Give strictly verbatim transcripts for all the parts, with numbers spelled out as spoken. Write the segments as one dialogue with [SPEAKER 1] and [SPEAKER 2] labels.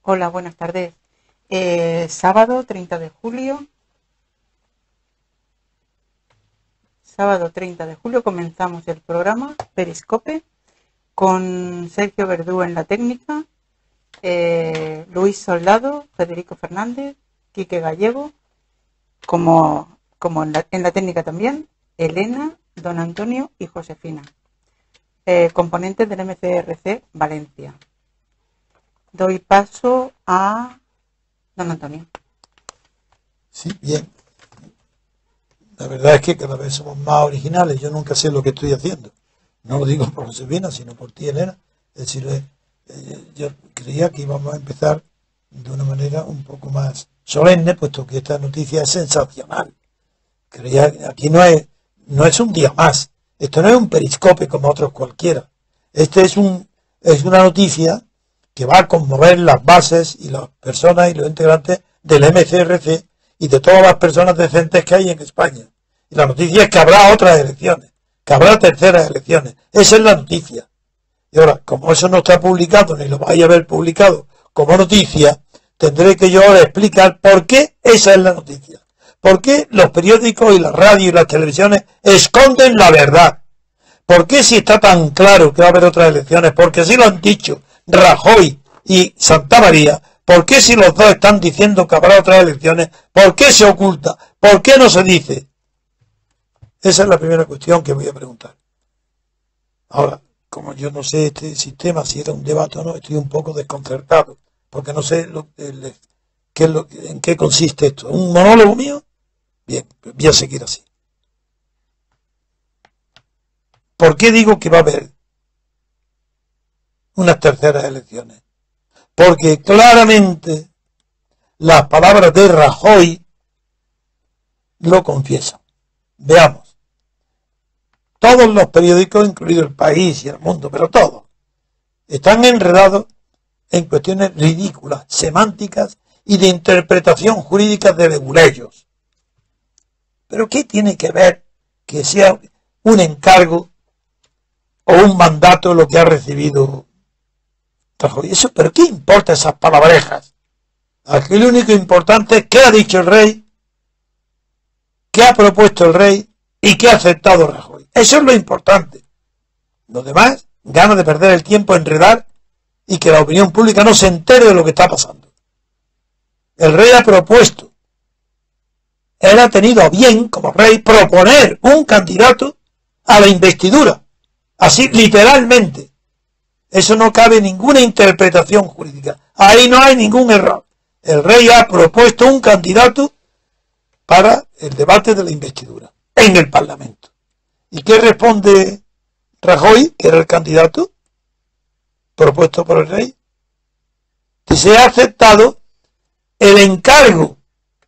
[SPEAKER 1] Hola, buenas tardes. Eh, sábado treinta de julio. Sábado treinta de julio comenzamos el programa Periscope con Sergio Verdú en la técnica, eh, Luis Soldado, Federico Fernández, Quique Gallego, como, como en, la, en la técnica también, Elena, Don Antonio y Josefina, eh, componentes del M C R C Valencia. Doy paso a Don Antonio.
[SPEAKER 2] Sí, bien. La verdad es que cada vez somos más originales. Yo nunca sé lo que estoy haciendo. No lo digo por Josefina, sino por ti, Elena. Es decir, eh, yo creía que íbamos a empezar de una manera un poco más solemne, puesto que esta noticia es sensacional. Creía que aquí no es, no es un día más. Esto no es un periscope como otros cualquiera. Este es un, es una noticia que va a conmover las bases y las personas y los integrantes del M C R C y de todas las personas decentes que hay en España. Y la noticia es que habrá otras elecciones, que habrá terceras elecciones. Esa es la noticia. Y ahora, como eso no está publicado, ni lo vais a ver publicado como noticia, tendré que yo ahora explicar por qué esa es la noticia. ¿Por qué los periódicos y la radio y las televisiones esconden la verdad? ¿Por qué si está tan claro que va a haber otras elecciones? Porque así lo han dicho Rajoy y Santamaría. ¿Por qué si los dos están diciendo que habrá otras elecciones? ¿Por qué se oculta? ¿Por qué no se dice? Esa es la primera cuestión que voy a preguntar. Ahora, como yo no sé este sistema, si era un debate o no, estoy un poco desconcertado, porque no sé lo, el, qué es lo, en qué consiste esto. ¿Un monólogo mío? Bien, voy a seguir así. ¿Por qué digo que va a haber unas terceras elecciones? Porque claramente las palabras de Rajoy lo confiesan. Veamos. Todos los periódicos, incluido El País y El Mundo, pero todos, están enredados en cuestiones ridículas, semánticas y de interpretación jurídica de leguleyos. ¿Pero qué tiene que ver que sea un encargo o un mandato lo que ha recibido Rajoy? Eso, ¿pero qué importa esas palabrejas? Aquí lo único importante es qué ha dicho el rey, qué ha propuesto el rey y qué ha aceptado Rajoy. Eso es lo importante. Lo demás, ganas de perder el tiempo, enredar y que la opinión pública no se entere de lo que está pasando. El rey ha propuesto, él ha tenido a bien, como rey, proponer un candidato a la investidura. Así, literalmente. Eso no cabe ninguna interpretación jurídica. Ahí no hay ningún error. El rey ha propuesto un candidato para el debate de la investidura en el Parlamento. ¿Y qué responde Rajoy, que era el candidato propuesto por el rey? Que se ha aceptado el encargo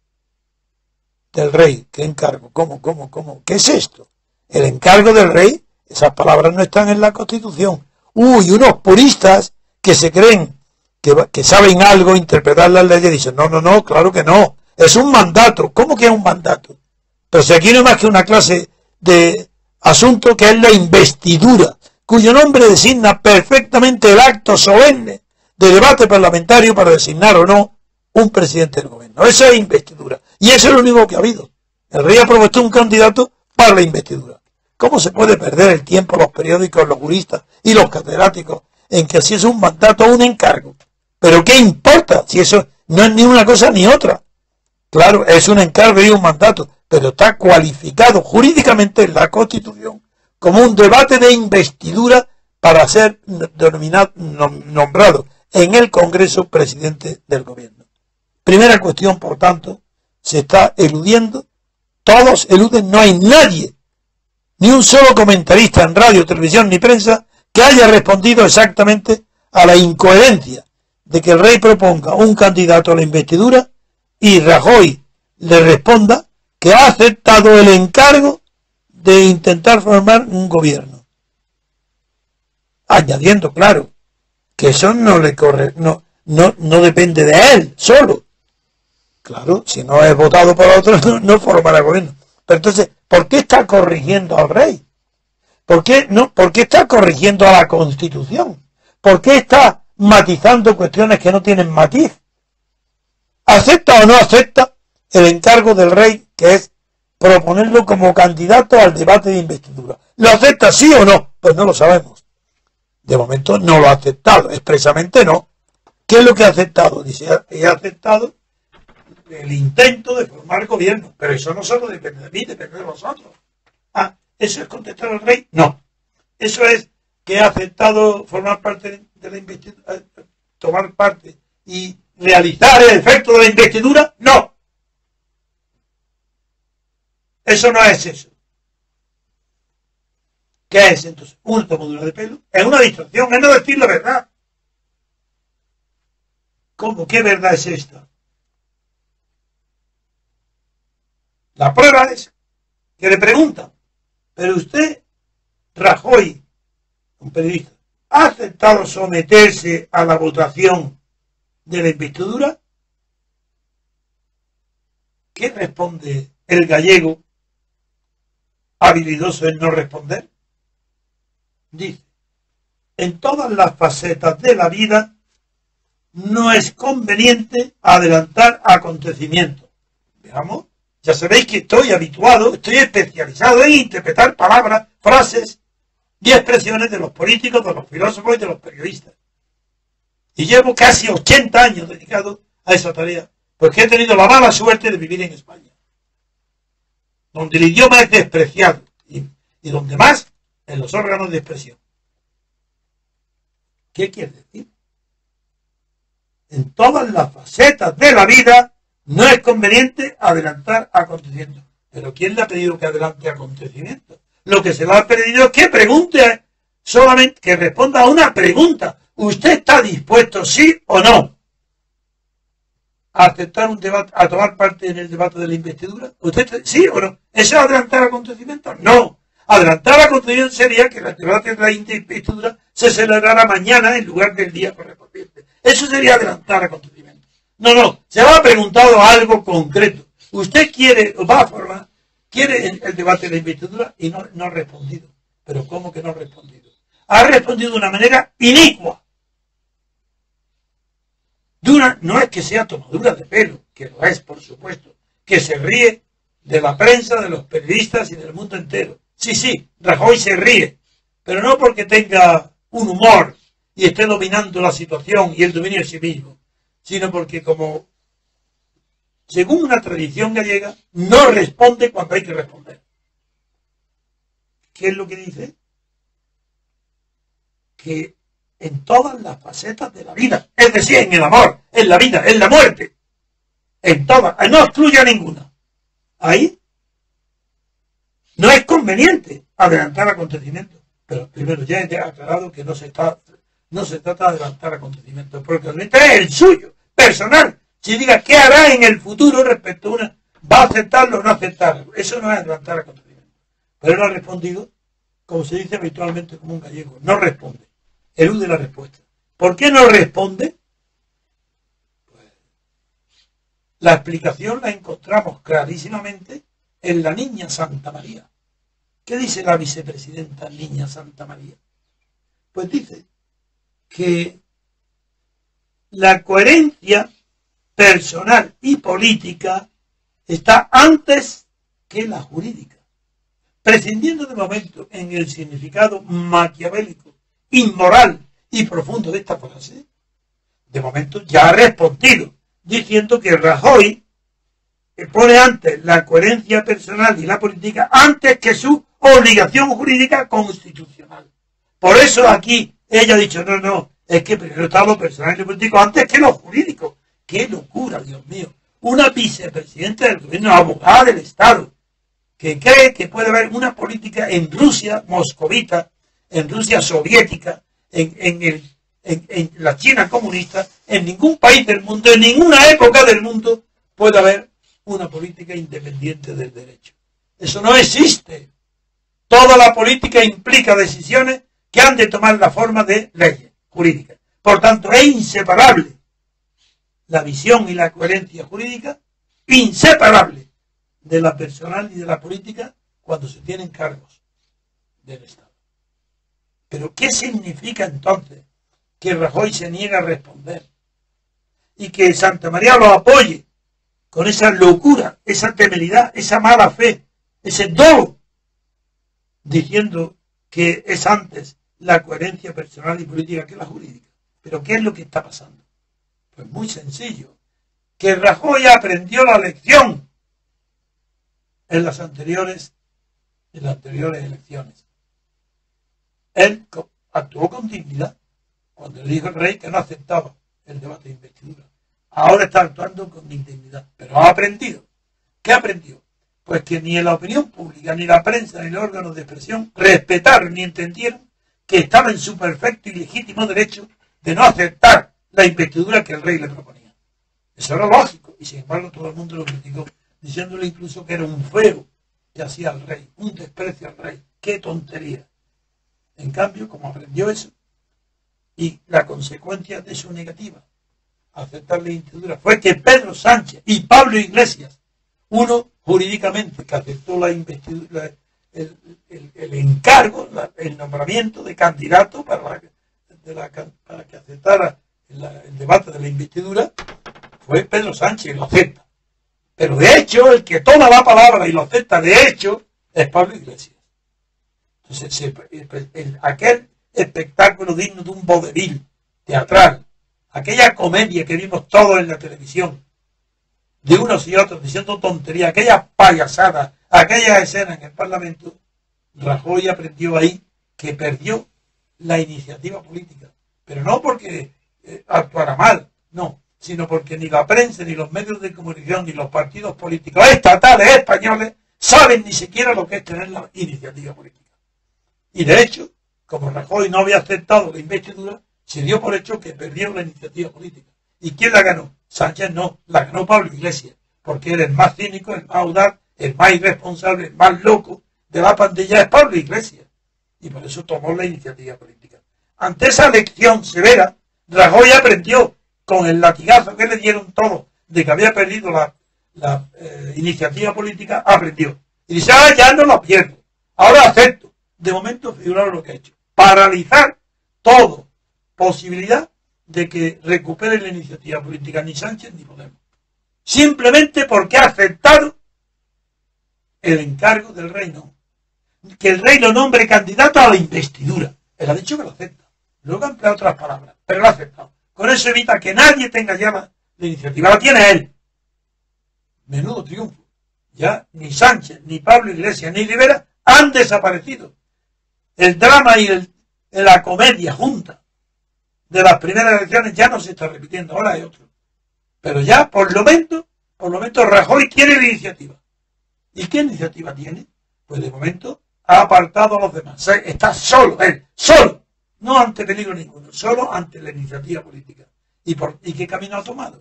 [SPEAKER 2] del rey. ¿Qué encargo? ¿Cómo, cómo, cómo? ¿Qué es esto? El encargo del rey. Esas palabras no están en la Constitución. Uy, unos puristas que se creen que, que saben algo, interpretar las leyes, dicen, no, no, no, claro que no. Es un mandato. ¿Cómo que es un mandato? Pero si aquí no es más que una clase de asunto que es la investidura, cuyo nombre designa perfectamente el acto solemne de debate parlamentario para designar o no un presidente del gobierno. Eso es investidura. Y eso es lo único que ha habido. El rey ha propuesto un candidato para la investidura. ¿Cómo se puede perder el tiempo los periódicos, los juristas y los catedráticos en que así es un mandato o un encargo? ¿Pero qué importa si eso no es ni una cosa ni otra? Claro, es un encargo y un mandato, pero está cualificado jurídicamente en la Constitución como un debate de investidura para ser denominado, nombrado en el Congreso presidente del gobierno. Primera cuestión, por tanto, se está eludiendo, todos eluden, no hay nadie, ni un solo comentarista en radio, televisión ni prensa que haya respondido exactamente a la incoherencia de que el rey proponga un candidato a la investidura y Rajoy le responda que ha aceptado el encargo de intentar formar un gobierno. Añadiendo, claro, que eso no le corre, no, no, no depende de él solo. Claro, si no es votado por otro, no, no formará gobierno. Pero entonces, ¿por qué está corrigiendo al rey? ¿Por qué, no, ¿Por qué está corrigiendo a la Constitución? ¿Por qué está matizando cuestiones que no tienen matiz. ¿Acepta o no acepta el encargo del rey, que es proponerlo como candidato al debate de investidura? ¿Lo acepta sí o no? Pues no lo sabemos. De momento no lo ha aceptado, expresamente no. ¿Qué es lo que ha aceptado? Dice, he aceptado el intento de formar gobierno, pero eso no solo depende de mí, depende de vosotros. Ah, ¿eso es contestar al rey? No. Eso es que ha aceptado formar parte de la investidura, tomar parte y realizar el efecto de la investidura. No. Eso no es eso. ¿Qué es entonces? Una tomadura de pelo. Es una distracción, es no decir la verdad. ¿Cómo? ¿Qué verdad es esta? La prueba es que le preguntan, pero usted, Rajoy, un periodista, ¿ha aceptado someterse a la votación de la investidura? ¿Qué responde el gallego habilidoso en no responder? Dice, en todas las facetas de la vida no es conveniente adelantar acontecimientos. Veamos, ya sabéis que estoy habituado, estoy especializado en interpretar palabras, frases y expresiones de los políticos, de los filósofos y de los periodistas. Y llevo casi ochenta años dedicado a esa tarea, porque he tenido la mala suerte de vivir en España, donde el idioma es despreciado y, y donde más en los órganos de expresión. ¿Qué quiere decir? En todas las facetas de la vida no es conveniente adelantar acontecimientos. ¿Pero quién le ha pedido que adelante acontecimientos? Lo que se le ha pedido es que pregunte solamente, que responda a una pregunta. ¿Usted está dispuesto, sí o no, a aceptar un debate, a tomar parte en el debate de la investidura? ¿Usted sí o no? ¿Eso es adelantar acontecimientos? No. Adelantar acontecimientos sería que el debate de la investidura se celebrara mañana en lugar del día correspondiente. Eso sería adelantar acontecimientos. No, no, se le ha preguntado algo concreto. Usted quiere, va a formar, quiere el, el debate de la investidura y no, no ha respondido. ¿Pero cómo que no ha respondido? Ha respondido de una manera inicua. De una, no es que sea tomadura de pelo, que lo es, por supuesto, que se ríe de la prensa, de los periodistas y del mundo entero. Sí, sí, Rajoy se ríe, pero no porque tenga un humor y esté dominando la situación y el dominio de sí mismo, sino porque, como según una tradición gallega, no responde cuando hay que responder. ¿Qué es lo que dice? Que en todas las facetas de la vida, es decir, en el amor, en la vida, en la muerte, en todas, no excluya ninguna. Ahí no es conveniente adelantar acontecimientos. Pero primero ya he aclarado que no se está, no se trata de adelantar acontecimientos, porque el es el suyo, personal. Si diga qué hará en el futuro respecto a una, va a aceptarlo o no aceptarlo. Eso no es adelantar acontecimientos. Pero él ha respondido, como se dice habitualmente como un gallego, no responde. Elude la respuesta. ¿Por qué no responde? Pues, la explicación la encontramos clarísimamente en la niña Santa María. ¿Qué dice la vicepresidenta niña Santa María? Pues dice que la coherencia personal y política está antes que la jurídica. Prescindiendo de momento en el significado maquiavélico, inmoral y profundo de esta frase, de momento ya ha respondido diciendo que Rajoy pone antes la coherencia personal y la política antes que su obligación jurídica constitucional. Por eso aquí ella ha dicho, no, no, es que primero está lo personal y lo político antes que lo jurídico. ¡Qué locura, Dios mío! Una vicepresidenta del gobierno, abogada del Estado, que cree que puede haber una política en Rusia moscovita, en Rusia soviética, en, en, el, en, en la China comunista, en ningún país del mundo, en ninguna época del mundo, puede haber una política independiente del derecho. Eso no existe. Toda la política implica decisiones que han de tomar la forma de leyes jurídicas. Por tanto, es inseparable la visión y la coherencia jurídica, inseparable de la personal y de la política cuando se tienen cargos del Estado. Pero ¿qué significa entonces que Rajoy se niega a responder y que Santa María lo apoye con esa locura, esa temeridad, esa mala fe, ese dolo, diciendo que es antes la coherencia personal y política que la jurídica. ¿Pero qué es lo que está pasando? Pues muy sencillo, que Rajoy aprendió la lección en las anteriores, en las anteriores elecciones. Él actuó con dignidad cuando le dijo al rey que no aceptaba el debate de investidura. Ahora está actuando con indignidad, pero ha aprendido. ¿Qué aprendió? Pues que ni en la opinión pública, ni la prensa, ni los órganos de expresión respetaron ni entendieron que estaba en su perfecto y legítimo derecho de no aceptar la investidura que el rey le proponía. Eso era lógico, y sin embargo todo el mundo lo criticó, diciéndole incluso que era un feo que hacía al rey, un desprecio al rey. ¡Qué tontería! En cambio, como aprendió eso, y la consecuencia de su negativa a aceptar la investidura fue que Pedro Sánchez y Pablo Iglesias, uno jurídicamente que aceptó la investidura, el, el, el encargo, la, el nombramiento de candidato para, la, de la, para que aceptara la, el debate de la investidura, fue Pedro Sánchez y lo acepta. Pero de hecho, el que toma la palabra y lo acepta de hecho es Pablo Iglesias. Entonces, se, el, el, aquel espectáculo digno de un vodevil teatral, aquella comedia que vimos todos en la televisión, de unos y otros diciendo tonterías, aquellas payasadas, aquellas escenas en el Parlamento, Rajoy aprendió ahí que perdió la iniciativa política. Pero no porque eh, actuara mal, no, sino porque ni la prensa, ni los medios de comunicación, ni los partidos políticos estatales españoles saben ni siquiera lo que es tener la iniciativa política. Y de hecho, como Rajoy no había aceptado la investidura, se dio por hecho que perdió la iniciativa política. ¿Y quién la ganó? Sánchez no, la ganó Pablo Iglesias, porque era el más cínico, el más audaz, el más irresponsable, el más loco de la pandilla es Pablo Iglesias. Y por eso tomó la iniciativa política. Ante esa lección severa, Rajoy aprendió con el latigazo que le dieron todos de que había perdido la, la eh, iniciativa política, aprendió. Y dice, ah, ya no la pierdo, ahora acepto. De momento, figuraron lo que ha hecho. Paralizar todo posibilidad de que recupere la iniciativa política ni Sánchez ni Podemos. Simplemente porque ha aceptado el encargo del rey, no. Que el rey lo nombre candidato a la investidura. Él ha dicho que lo acepta. Luego ha empleado otras palabras, pero lo ha aceptado. Con eso evita que nadie tenga ya la, la iniciativa. La tiene él. Menudo triunfo. Ya ni Sánchez, ni Pablo Iglesias, ni Rivera han desaparecido. El drama y el, la comedia junta de las primeras elecciones ya no se está repitiendo, ahora hay otro. Pero ya, por lo menos, por lo menos Rajoy tiene la iniciativa. ¿Y qué iniciativa tiene? Pues de momento ha apartado a los demás. O sea, está solo, él, solo. No ante peligro ninguno, solo ante la iniciativa política. ¿Y, por, ¿Y qué camino ha tomado?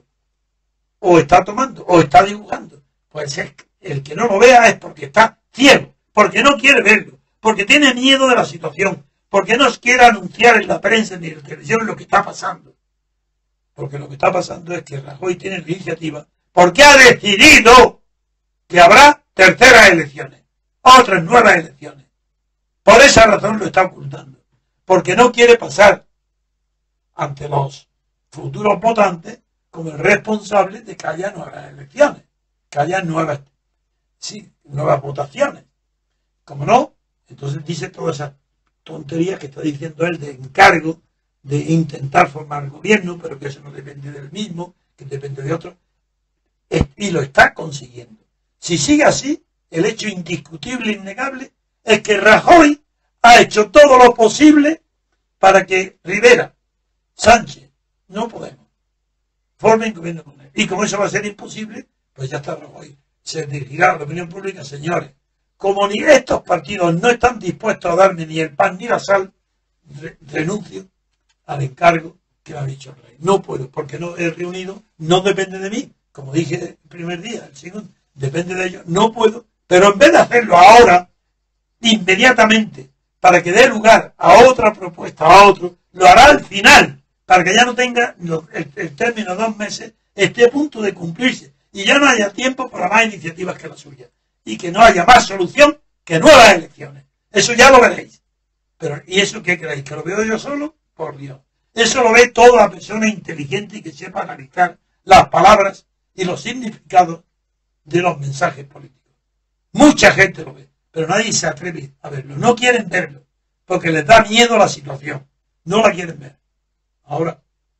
[SPEAKER 2] O está tomando, o está dibujando. Pues es, el que no lo vea es porque está ciego, porque no quiere verlo, porque tiene miedo de la situación, porque no quiere anunciar en la prensa ni en la televisión lo que está pasando. Porque lo que está pasando es que Rajoy tiene la iniciativa porque ha decidido que habrá terceras elecciones, otras nuevas elecciones. Por esa razón lo está ocultando. Porque no quiere pasar ante los futuros votantes como el responsable de que haya nuevas elecciones, que haya nuevas, sí, nuevas votaciones. Como no, entonces dice todas esas tonterías que está diciendo él de encargo, de intentar formar gobierno, pero que eso no depende del mismo, que depende de otro, y lo está consiguiendo. Si sigue así, el hecho indiscutible e innegable es que Rajoy ha hecho todo lo posible para que Rivera, Sánchez, no Podemos, formen gobierno con él. Y como eso va a ser imposible, pues ya está Rajoy. Se dirigirá a la opinión pública, señores, como ni estos partidos no están dispuestos a darme ni el pan ni la sal, re renuncio al encargo que me ha dicho el rey. No puedo, porque no he reunido, no depende de mí, como dije el primer día, el segundo, depende de ellos, no puedo, pero en vez de hacerlo ahora, inmediatamente, para que dé lugar a otra propuesta, a otro, lo hará al final, para que ya no tenga el, el término de dos meses, esté a punto de cumplirse, y ya no haya tiempo para más iniciativas que la suya, y que no haya más solución que nuevas elecciones. Eso ya lo veréis. Pero, ¿y eso qué creéis? ¿Que lo veo yo solo? Por Dios. Eso lo ve toda la persona inteligente y que sepa analizar las palabras y los significados de los mensajes políticos. Mucha gente lo ve, pero nadie se atreve a verlo. No quieren verlo, porque les da miedo la situación. No la quieren ver. Ahora,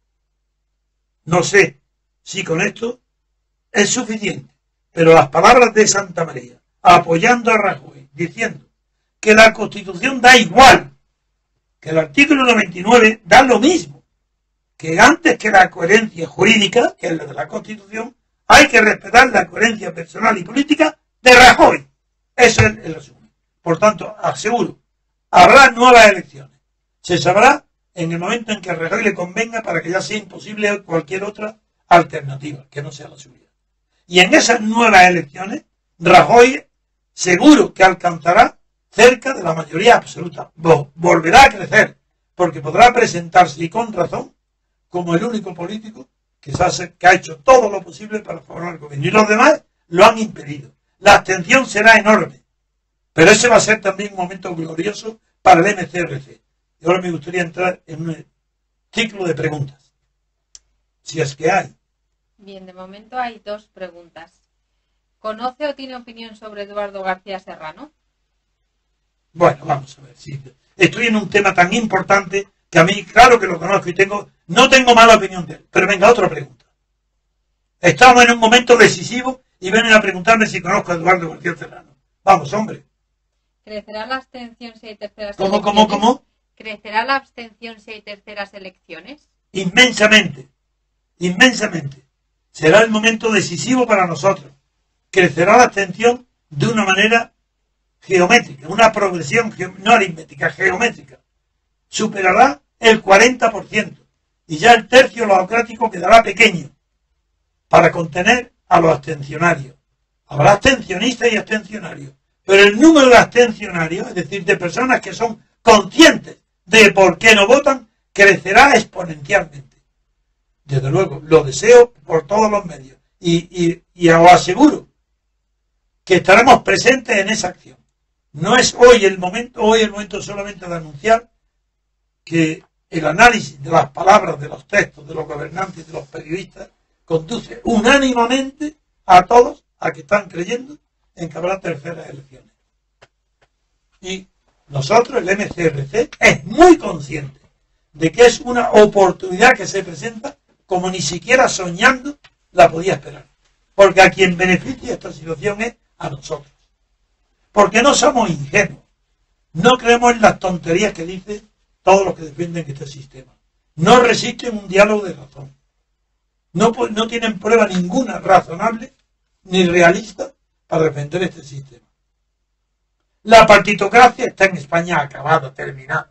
[SPEAKER 2] no sé si con esto es suficiente, pero las palabras de Santa María, apoyando a Rajoy, diciendo que la Constitución da igual, que el artículo noventa y nueve da lo mismo, que antes que la coherencia jurídica, que es la de la Constitución, hay que respetar la coherencia personal y política de Rajoy. Eso es el resumen. Por tanto, aseguro, habrá nuevas elecciones. Se sabrá en el momento en que a Rajoy le convenga para que ya sea imposible cualquier otra alternativa, que no sea la suya. Y en esas nuevas elecciones, Rajoy seguro que alcanzará cerca de la mayoría absoluta. Volverá a crecer, porque podrá presentarse, y con razón, como el único político que, se hace, que ha hecho todo lo posible para formar el gobierno. Y los demás lo han impedido. La abstención será enorme. Pero ese va a ser también un momento glorioso para el M C R C. Y ahora me gustaría entrar en un ciclo de preguntas. Si es que hay.
[SPEAKER 3] Bien, de momento hay dos preguntas. ¿Conoce o tiene opinión sobre Eduardo García Serrano?
[SPEAKER 2] Bueno, vamos a ver. Sí. Estoy en un tema tan importante que a mí, claro que lo conozco y tengo, no tengo mala opinión de él. Pero venga, otra pregunta. Estamos en un momento decisivo y vienen a preguntarme si conozco a Eduardo García Serrano. Vamos, hombre.
[SPEAKER 3] ¿Crecerá la abstención si hay terceras
[SPEAKER 2] ¿Cómo,
[SPEAKER 3] elecciones?
[SPEAKER 2] cómo, cómo?
[SPEAKER 3] ¿Crecerá la abstención si hay terceras elecciones?
[SPEAKER 2] Inmensamente. Inmensamente. Será el momento decisivo para nosotros. Crecerá la abstención de una manera geométrica, una progresión no aritmética, geométrica. Superará el cuarenta por ciento y ya el tercio logocrático quedará pequeño para contener a los abstencionarios. Habrá abstencionistas y abstencionarios, pero el número de abstencionarios, es decir, de personas que son conscientes de por qué no votan, crecerá exponencialmente. Desde luego, lo deseo por todos los medios y, y, y os aseguro que estaremos presentes en esa acción. No es hoy el momento, hoy el momento solamente de anunciar que el análisis de las palabras, de los textos, de los gobernantes, de los periodistas, conduce unánimemente a todos a que están creyendo en que habrá terceras elecciones. Y nosotros, el M C R C, es muy consciente de que es una oportunidad que se presenta como ni siquiera soñando la podía esperar. Porque a quien beneficia esta situación es a nosotros. Porque no somos ingenuos. No creemos en las tonterías que dicen todos los que defienden este sistema. No resisten un diálogo de razón. No, no tienen prueba ninguna razonable ni realista para defender este sistema. La partitocracia está en España acabada, terminada.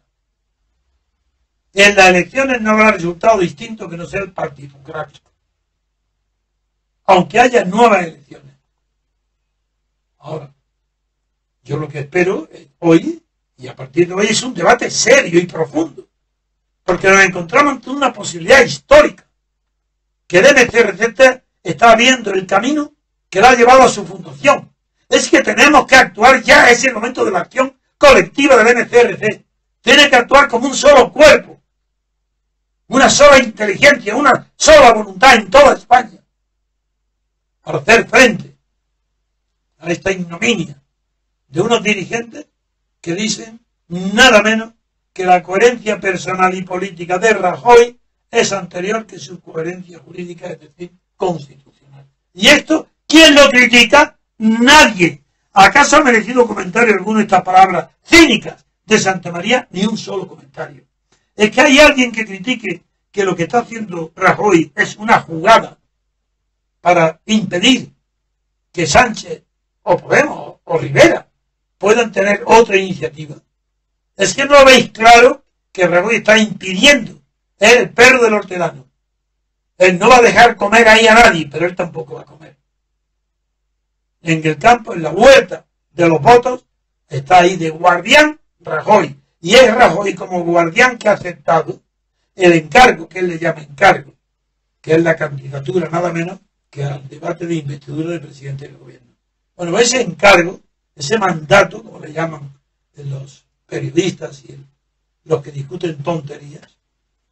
[SPEAKER 2] En las elecciones no habrá resultado distinto que no sea el partitocrático. Aunque haya nuevas elecciones. Ahora, yo lo que espero hoy, y a partir de hoy, es un debate serio y profundo. Porque nos encontramos ante una posibilidad histórica. Que el M C R C está viendo el camino que lo ha llevado a su fundación. Es que tenemos que actuar ya, es el momento de la acción colectiva del M C R C. Tiene que actuar como un solo cuerpo, una sola inteligencia, una sola voluntad en toda España, para hacer frente a esta ignominia de unos dirigentes que dicen nada menos que la coherencia personal y política de Rajoy es anterior que su coherencia jurídica, es decir, constitucional. Y esto, ¿quién lo critica? Nadie. ¿Acaso ha merecido comentario alguno de estas palabras cínicas de Santa María? Ni un solo comentario. Es que hay alguien que critique que lo que está haciendo Rajoy es una jugada para impedir que Sánchez o Podemos o Rivera puedan tener otra iniciativa. Es que no veis claro que Rajoy está impidiendo, es el perro del hortelano. Él no va a dejar comer ahí a nadie, pero él tampoco va a comer. En el campo, en la huerta de los votos, está ahí de guardián Rajoy. Y es Rajoy como guardián que ha aceptado el encargo, que él le llama encargo, que es la candidatura nada menos que al debate de investidura del presidente del gobierno. Bueno, ese encargo, ese mandato, como le llaman los periodistas y el, los que discuten tonterías,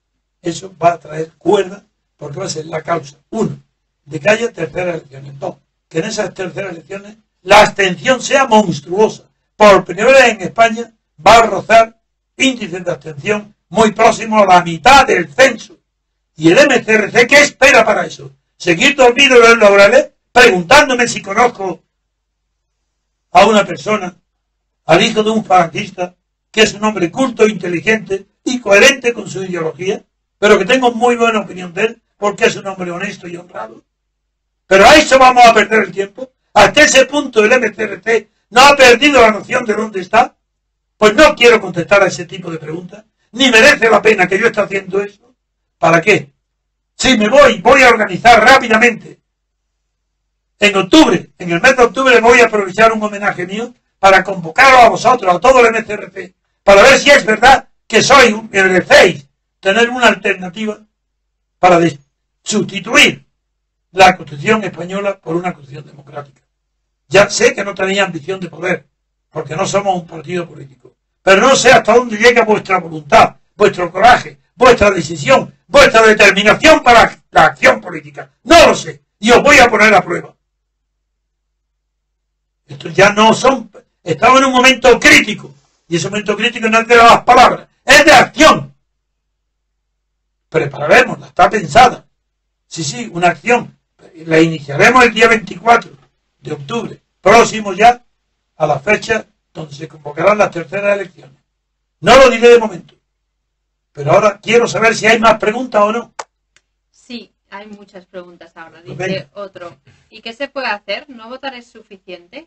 [SPEAKER 2] eso va a traer cuerda, porque va a ser la causa, uno, de que haya terceras elecciones, dos, que en esas terceras elecciones la abstención sea monstruosa. Por primera vez en España va a rozar índices de abstención muy próximos a la mitad del censo. Y el M C R C, ¿qué espera para eso? Seguir dormido en los laborales, preguntándome si conozco a una persona, al hijo de un falangista, que es un hombre culto, inteligente y coherente con su ideología, pero que tengo muy buena opinión de él, porque es un hombre honesto y honrado. Pero a eso vamos a perder el tiempo. Hasta ese punto el M C R C no ha perdido la noción de dónde está. Pues no quiero contestar a ese tipo de preguntas, ni merece la pena que yo esté haciendo eso. ¿Para qué? Si me voy, voy a organizar rápidamente. En octubre, en el mes de octubre voy a aprovechar un homenaje mío para convocaros a vosotros, a todo el M C R C, para ver si es verdad que sois, merecéis tener una alternativa para sustituir la Constitución española por una Constitución democrática. Ya sé que no tenéis ambición de poder, porque no somos un partido político, pero no sé hasta dónde llega vuestra voluntad, vuestro coraje, vuestra decisión, vuestra determinación para la acción política. No lo sé, y os voy a poner a prueba. Esto ya no son... Estamos en un momento crítico, y ese momento crítico no es de las palabras, es de acción. Prepararemos, está pensada. Sí, sí, una acción. La iniciaremos el día veinticuatro de octubre, próximo ya a la fecha donde se convocarán las terceras elecciones. No lo diré de momento, pero ahora quiero saber si hay más preguntas o no.
[SPEAKER 3] Sí, hay muchas preguntas ahora.
[SPEAKER 2] Pues
[SPEAKER 3] Dice
[SPEAKER 2] venga.
[SPEAKER 3] otro. ¿Y qué se puede hacer? ¿No votar es suficiente?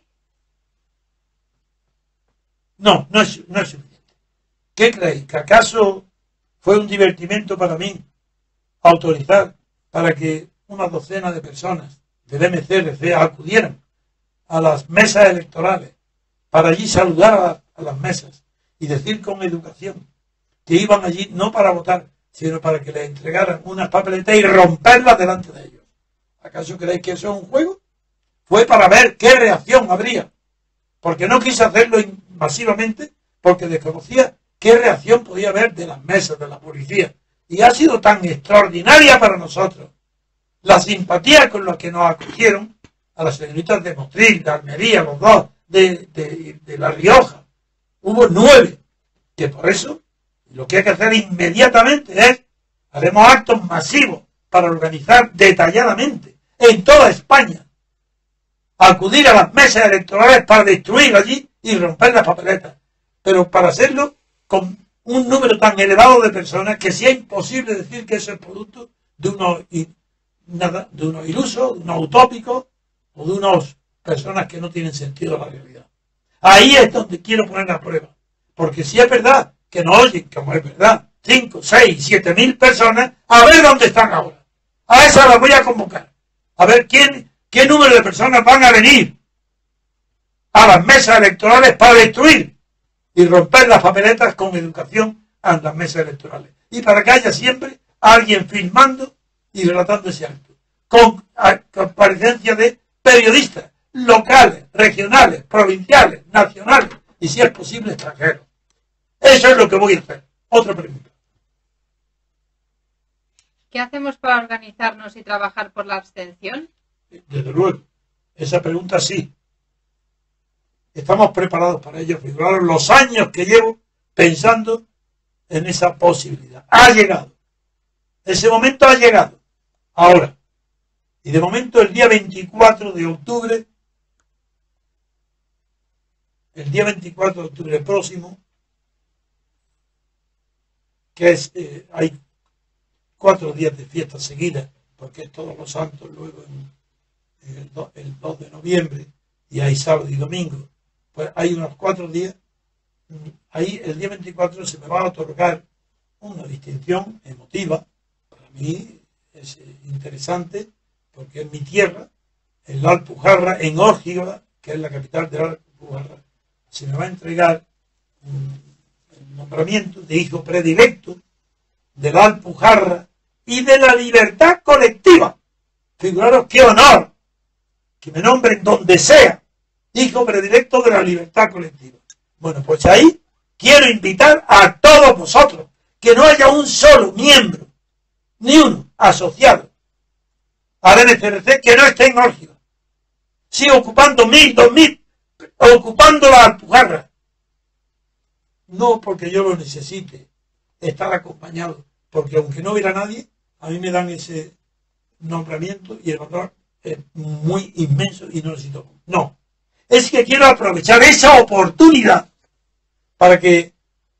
[SPEAKER 2] No, no es, no es suficiente. ¿Qué creéis? ¿Que acaso fue un divertimento para mí autorizar para que una docena de personas del M C R C acudieran a las mesas electorales para allí saludar a, la, a las mesas y decir con educación que iban allí no para votar, sino para que les entregaran unas papeletas y romperlas delante de ellos? ¿Acaso creéis que eso es un juego? Fue para ver qué reacción habría, porque no quise hacerlo masivamente, porque desconocía qué reacción podía haber de las mesas, de la policía. Y ha sido tan extraordinaria para nosotros la simpatía con la que nos acogieron a las señoritas de Motril, de Almería, los dos, de, de, de La Rioja. Hubo nueve, que por eso lo que hay que hacer inmediatamente es, haremos actos masivos para organizar detalladamente en toda España, acudir a las mesas electorales para destruir allí y romper las papeletas, pero para hacerlo con un número tan elevado de personas que sea imposible decir que eso es producto de unos, nada, de unos ilusos, de unos utópicos o de unas personas que no tienen sentido de la realidad. Ahí es donde quiero poner la prueba, porque si es verdad que nos oyen, como es verdad, cinco, seis, siete mil personas, a ver dónde están ahora. A esas las voy a convocar, a ver quién, qué número de personas van a venir a las mesas electorales para destruir y romper las papeletas con educación a las mesas electorales. Y para que haya siempre alguien filmando y relatando ese acto. Con comparecencia de periodistas locales, regionales, provinciales, nacionales y, si es posible, extranjeros. Eso es lo que voy a hacer. Otra pregunta.
[SPEAKER 3] ¿Qué hacemos para organizarnos y trabajar por la abstención?
[SPEAKER 2] Desde luego. Esa pregunta sí. Estamos preparados para ello. Figuraros los años que llevo pensando en esa posibilidad. Ha llegado. Ese momento ha llegado. Ahora. Y de momento el día veinticuatro de octubre, el día veinticuatro de octubre próximo, que es, eh, hay cuatro días de fiesta seguidas, porque es Todos los Santos, luego en, en el, do, el dos de noviembre, y hay sábado y domingo. Pues hay unos cuatro días, ahí el día veinticuatro se me va a otorgar una distinción emotiva, para mí es interesante, porque es mi tierra, en la Alpujarra, en Órgiva, que es la capital de la Alpujarra, se me va a entregar un, el nombramiento de hijo predilecto de la Alpujarra y de la libertad colectiva. Figuraros qué honor que me nombren donde sea hijo predilecto de la libertad colectiva. Bueno, pues ahí quiero invitar a todos vosotros, que no haya un solo miembro ni uno asociado al M C R C que no esté en Órgiva. Sigue ocupando mil, dos mil, ocupando la Alpujarra. No porque yo lo necesite estar acompañado, porque aunque no hubiera nadie, a mí me dan ese nombramiento y el honor es muy inmenso y no necesito. No, es que quiero aprovechar esa oportunidad para que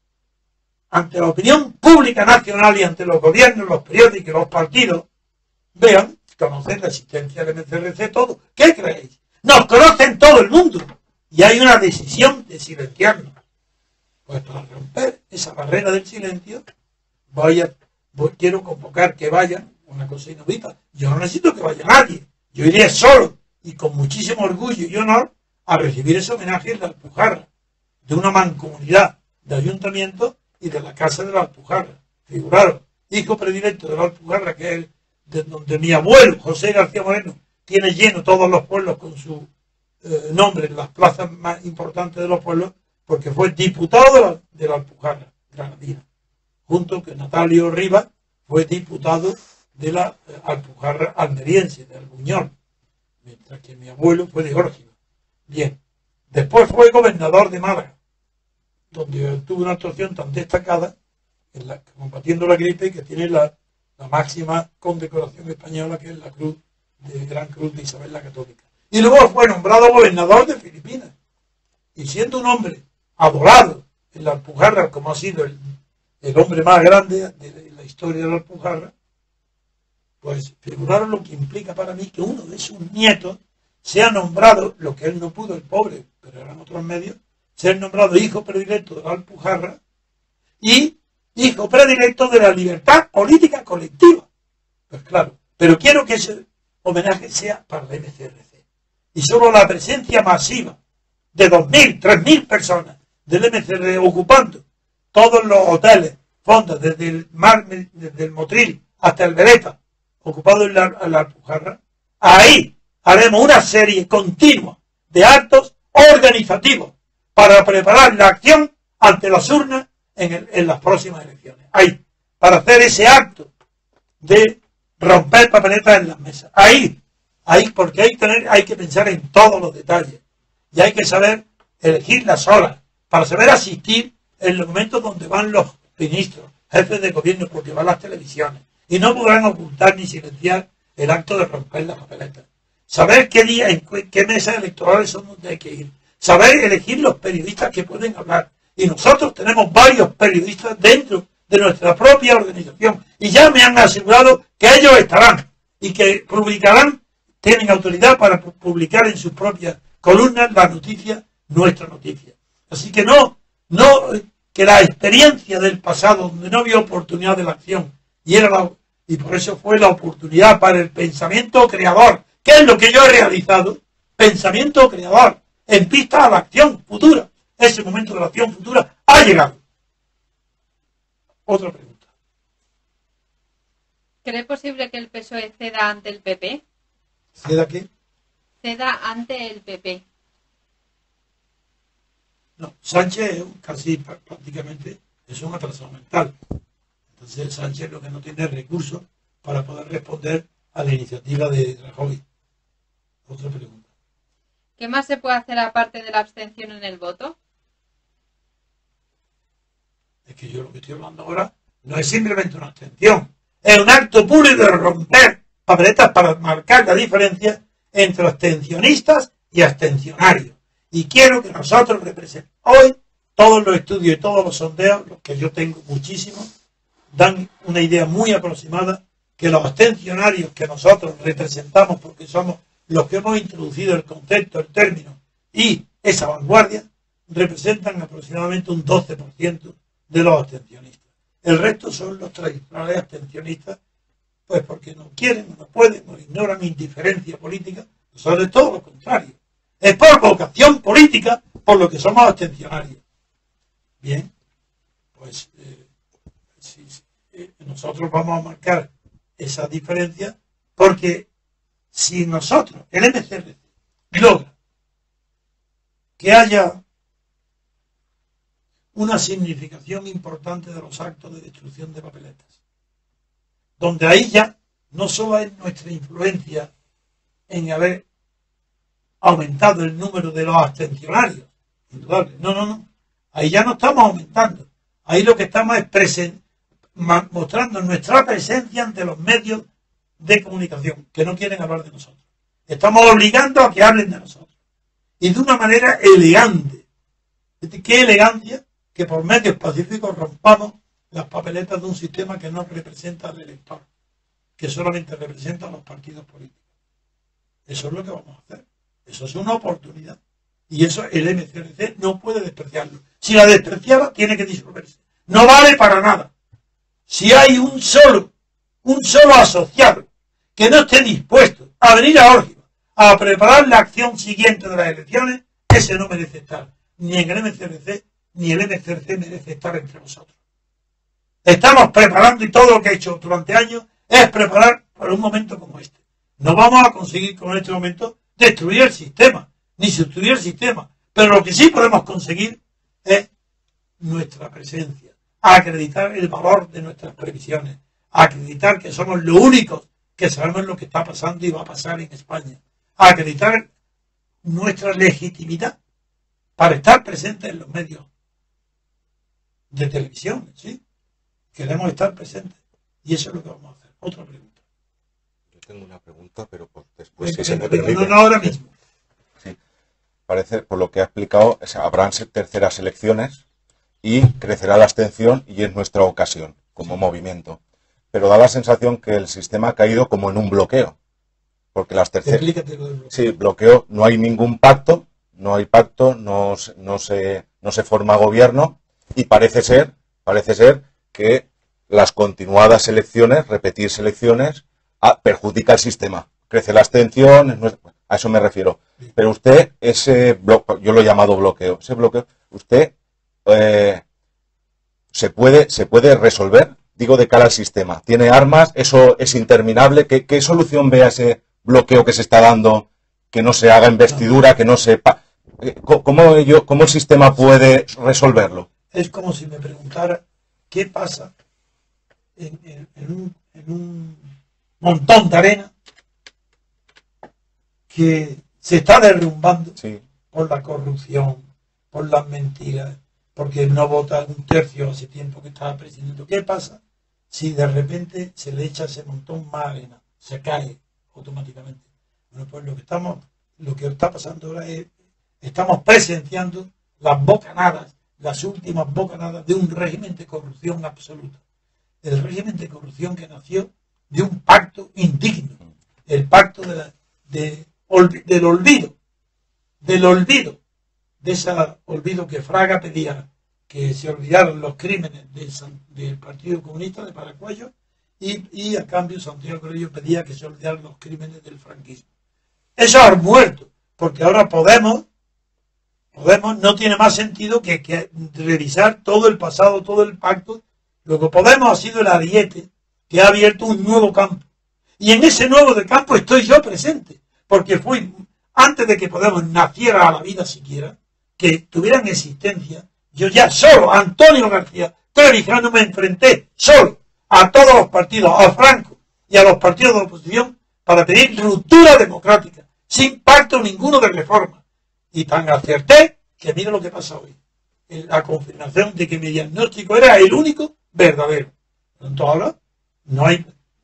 [SPEAKER 2] ante la opinión pública nacional y ante los gobiernos, los periódicos, los partidos, vean, conocen la existencia del M C R C todo. ¿Qué creéis? Nos conocen todo el mundo y hay una decisión de silenciarnos. Pues para romper esa barrera del silencio, voy a, voy, quiero convocar que vayan, una cosa inaudita. Yo no necesito que vaya nadie. Yo iré solo y con muchísimo orgullo y honor a recibir ese homenaje en la Alpujarra, de una mancomunidad de ayuntamiento y de la Casa de la Alpujarra. Figuraros, hijo predilecto de la Alpujarra, que es de donde mi abuelo, José García Moreno, tiene lleno todos los pueblos con su eh, nombre en las plazas más importantes de los pueblos, porque fue diputado de la, de la Alpujarra granadina, junto con Natalio Rivas, fue diputado de la eh, Alpujarra almeriense, de Albuñol, mientras que mi abuelo fue de Órgiva. Bien, después fue gobernador de Málaga, donde tuvo una actuación tan destacada, en la, combatiendo la gripe, que tiene la, la máxima condecoración española, que es la Cruz de Gran Cruz de Isabel la Católica. Y luego fue nombrado gobernador de Filipinas. Y siendo un hombre adorado en la Alpujarra, como ha sido el, el hombre más grande de la historia de la Alpujarra, pues figuraron lo que implica para mí que uno de sus nietos sea nombrado, lo que él no pudo, el pobre, pero eran otros medios, ser nombrado hijo predilecto de la Alpujarra y hijo predilecto de la libertad política colectiva. Pues claro, pero quiero que ese homenaje sea para la M C R C. Y solo la presencia masiva de dos mil, tres mil personas del M C R C ocupando todos los hoteles, fondos, desde el mar, desde el Motril hasta el Veleta, ocupado en la, en la Alpujarra, ahí haremos una serie continua de actos organizativos para preparar la acción ante las urnas en, el, en las próximas elecciones. Ahí, para hacer ese acto de romper papeletas en las mesas. Ahí, ahí, porque hay que, tener, hay que pensar en todos los detalles. Y hay que saber elegir las horas, para saber asistir en los momentos donde van los ministros, jefes de gobierno, porque van las televisiones. Y no podrán ocultar ni silenciar el acto de romper las papeletas. Saber qué día, en qué mesas electorales son donde hay que ir. Saber elegir los periodistas que pueden hablar. Y nosotros tenemos varios periodistas dentro de nuestra propia organización. Y ya me han asegurado que ellos estarán y que publicarán, tienen autoridad para publicar en sus propias columnas la noticia, nuestra noticia. Así que no, no, que la experiencia del pasado, donde no había oportunidad de la acción, y era la, y por eso fue la oportunidad para el pensamiento creador, que es lo que yo he realizado, pensamiento creador, en pista a la acción futura. Ese momento de la acción futura ha llegado. Otra pregunta.
[SPEAKER 3] ¿Cree posible que el P S O E ceda ante el P P?
[SPEAKER 2] ¿Ceda qué?
[SPEAKER 3] Ceda ante el P P.
[SPEAKER 2] No, Sánchez casi prácticamente es un atrasado mental. Entonces Sánchez lo que no tiene recursos para poder responder a la iniciativa de Rajoy. Otra pregunta.
[SPEAKER 3] ¿Qué más se puede hacer aparte de la abstención en el voto?
[SPEAKER 2] Es que yo lo que estoy hablando ahora no es simplemente una abstención. Es un acto público de romper papeletas para marcar la diferencia entre abstencionistas y abstencionarios. Y quiero que nosotros representemos. Hoy todos los estudios y todos los sondeos, los que yo tengo muchísimos, dan una idea muy aproximada que los abstencionarios que nosotros representamos, porque somos los que hemos introducido el concepto, el término y esa vanguardia, representan aproximadamente un doce por ciento de los abstencionistas. El resto son los tradicionales abstencionistas, pues porque no quieren, no pueden, o ignoran indiferencia política. Nosotros es todo lo contrario. Es por vocación política por lo que somos abstencionarios. Bien, pues eh, sí, sí, eh, nosotros vamos a marcar esa diferencia porque si nosotros, el M C R C, logra que haya una significación importante de los actos de destrucción de papeletas, donde ahí ya no solo es nuestra influencia en haber aumentado el número de los abstencionarios, indudable, no, no, no, ahí ya no estamos aumentando, ahí lo que estamos es presen- mostrando nuestra presencia ante los medios de comunicación, que no quieren hablar de nosotros. Estamos obligando a que hablen de nosotros. Y de una manera elegante. ¿Qué elegancia? Que por medios pacíficos rompamos las papeletas de un sistema que no representa al elector, que solamente representa a los partidos políticos. Eso es lo que vamos a hacer. Eso es una oportunidad. Y eso el M C R C no puede despreciarlo. Si la despreciaba, tiene que disolverse. No vale para nada. Si hay un solo, un solo asociado que no esté dispuesto a venir a Órgiva a preparar la acción siguiente de las elecciones, ese no merece estar ni en el M C R C, ni el M C R C merece estar entre nosotros. Estamos preparando y todo lo que he hecho durante años es preparar para un momento como este. No vamos a conseguir con este momento destruir el sistema, ni sustituir el sistema, pero lo que sí podemos conseguir es nuestra presencia, acreditar el valor de nuestras previsiones, acreditar que somos los únicos que sabemos lo que está pasando y va a pasar en España, acreditar nuestra legitimidad para estar presentes en los medios de televisión, ¿sí? Queremos estar presentes y eso es lo que vamos a hacer. Otra pregunta.
[SPEAKER 4] Yo tengo una pregunta, pero por después,
[SPEAKER 2] Venga,
[SPEAKER 4] si se me
[SPEAKER 2] venga,
[SPEAKER 4] permite.
[SPEAKER 2] no, no, ahora mismo.
[SPEAKER 4] Sí. Parece, por lo que ha explicado, o sea, habrán terceras elecciones y crecerá la abstención y es nuestra ocasión como
[SPEAKER 2] Sí.
[SPEAKER 4] movimiento. Pero da la sensación que el sistema ha caído como en un bloqueo. Porque las terceras...
[SPEAKER 2] Explícate lo del bloqueo.
[SPEAKER 4] Sí, bloqueo, no hay ningún pacto, no hay pacto, no, se- no, se, no se forma gobierno y parece ser, parece ser que las continuadas elecciones, repetir elecciones, ah, perjudica el sistema. Crece la abstención, es nuestro- a eso me refiero. Pero usted, ese bloqueo, yo lo he llamado bloqueo, ese bloqueo, usted eh, se puede, se puede resolver, digo, de cara al sistema. Tiene armas, eso es interminable. ¿Qué, qué solución ve a ese bloqueo que se está dando, que no se haga investidura, que no se... pa- eh, ¿Cómo, yo, ¿Cómo el sistema puede resolverlo?
[SPEAKER 2] Es como si me preguntara qué pasa en, en- en un, en un montón de arena que se está derrumbando
[SPEAKER 4] Sí.
[SPEAKER 2] por la corrupción, por las mentiras, porque no vota un tercio hace tiempo que estaba presidiendo. ¿Qué pasa si de repente se le echa ese montón más arena? Se cae automáticamente. Bueno, pues lo que estamos, lo que está pasando ahora es, estamos presenciando las bocanadas, las últimas bocanadas de un régimen de corrupción absoluta. El régimen de corrupción que nació de un pacto indigno, el pacto de la- de, olvi- del olvido, del olvido, de ese olvido que Fraga pedía que se olvidaran los crímenes del, San- del Partido Comunista de Paraguayo y, y a cambio Santiago Corello pedía que se olvidaran los crímenes del franquismo. Eso ha muerto, porque ahora Podemos, Podemos no tiene más sentido que, que revisar todo el pasado, todo el pacto. Luego Podemos ha sido el ariete que ha abierto un nuevo campo. Y en ese nuevo de campo estoy yo presente, porque fui, antes de que Podemos naciera a la vida siquiera, que tuvieran existencia, yo ya solo, Antonio García Trevijano, me enfrenté solo a todos los partidos, a Franco y a los partidos de oposición, para pedir ruptura democrática, sin pacto ninguno de reforma. Y tan acerté que mira lo que pasa hoy. La confirmación de que mi diagnóstico era el único verdadero. Entonces ahora no hay...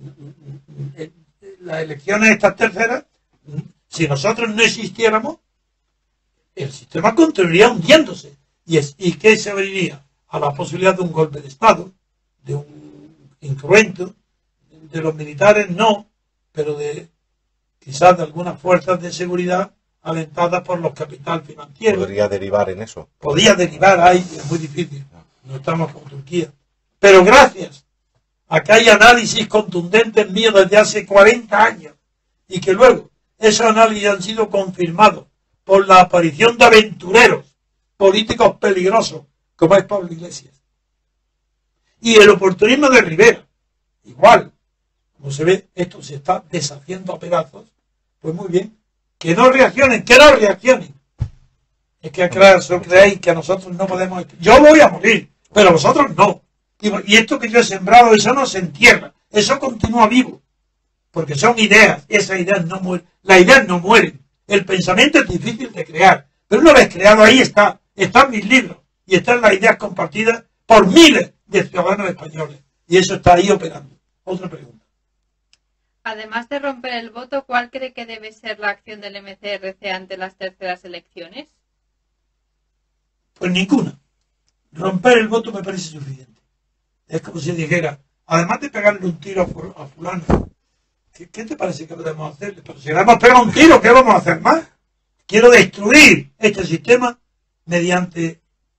[SPEAKER 2] Las elecciones estas terceras, si nosotros no existiéramos, el sistema continuaría hundiéndose. ¿Y, es, ¿Y qué se abriría? A la posibilidad de un golpe de Estado, de un incruento, de los militares no, pero de quizás de algunas fuerzas de seguridad alentadas por los capital financieros.
[SPEAKER 4] Podría derivar en eso.
[SPEAKER 2] Podía derivar ahí, es muy difícil. No estamos con Turquía. Pero gracias a que hay análisis contundentes míos desde hace cuarenta años y que luego esos análisis han sido confirmados por la aparición de aventureros políticos peligrosos como es Pablo Iglesias. Y el oportunismo de Rivera, igual, como se ve, esto se está deshaciendo a pedazos. Pues muy bien, que no reaccionen, que no reaccionen. Es que acaso creéis que a nosotros no podemos... Yo voy a morir, pero vosotros no. Y, y esto que yo he sembrado, eso no se entierra, Eso continúa vivo, porque son ideas, esas ideas no mueren, las ideas no mueren, el pensamiento es difícil de crear, pero una vez creado ahí está, están mis libros, y están las ideas compartidas por miles de ciudadanos españoles, y eso está ahí operando. Otra pregunta.
[SPEAKER 3] Además de romper el voto, ¿cuál cree que debe ser la acción del M C R C ante las terceras elecciones?
[SPEAKER 2] Pues ninguna. Romper el voto me parece suficiente. Es como si dijera, además de pegarle un tiro a fulano, ¿qué, qué te parece que podemos hacerle? Pero si le hemos pegado un tiro, ¿qué vamos a hacer más? Quiero destruir este sistema mediante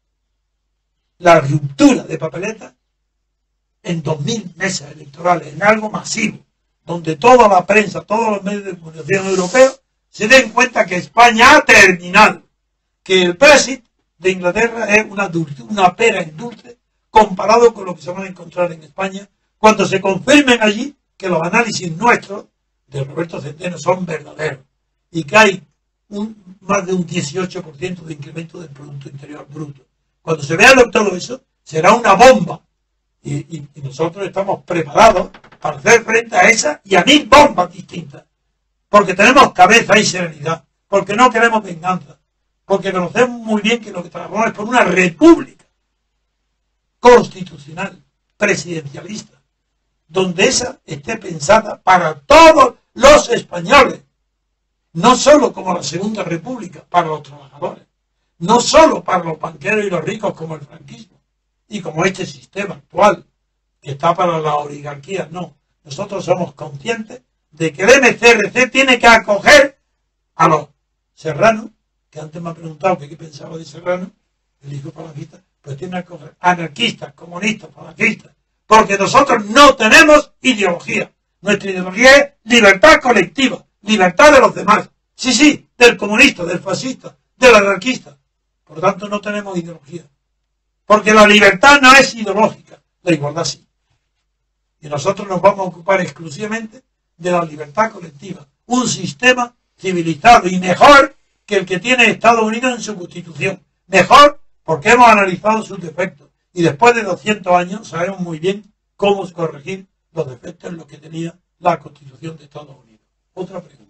[SPEAKER 2] la ruptura de papeletas en dos mil mesas electorales, en algo masivo, donde toda la prensa, todos los medios de comunicación europeos se den cuenta que España ha terminado, que el Brexit de Inglaterra es una, dulce, una pera en dulce comparado con lo que se van a encontrar en España cuando se confirmen allí que los análisis nuestros de Roberto Centeno son verdaderos y que hay un, más de un dieciocho por ciento de incremento del Producto Interior Bruto. Cuando se vea todo eso, será una bomba y, y, y nosotros estamos preparados para hacer frente a esa y a mil bombas distintas, porque tenemos cabeza y serenidad, porque no queremos venganza, porque conocemos muy bien que lo que trabajamos es por una república constitucional, presidencialista, donde esa esté pensada para todos los españoles, no solo como la Segunda República, para los trabajadores, no solo para los banqueros y los ricos como el franquismo, y como este sistema actual, que está para la oligarquía, no. Nosotros somos conscientes de que el M C R C tiene que acoger a los serranos, que antes me ha preguntado que qué pensaba de Serrano, el hijo falangista, pues tiene que acoger anarquistas, comunistas, falangistas, porque nosotros no tenemos ideología. Nuestra ideología es libertad colectiva, libertad de los demás. Sí, sí, del comunista, del fascista, del anarquista. Por tanto, no tenemos ideología. Porque la libertad no es ideológica, la igualdad sí. Y nosotros nos vamos a ocupar exclusivamente de la libertad colectiva. Un sistema civilizado y mejor que el que tiene Estados Unidos en su Constitución. Mejor porque hemos analizado sus defectos. Y después de doscientos años sabemos muy bien cómo corregir los defectos en los que tenía la Constitución de Estados Unidos. Otra pregunta.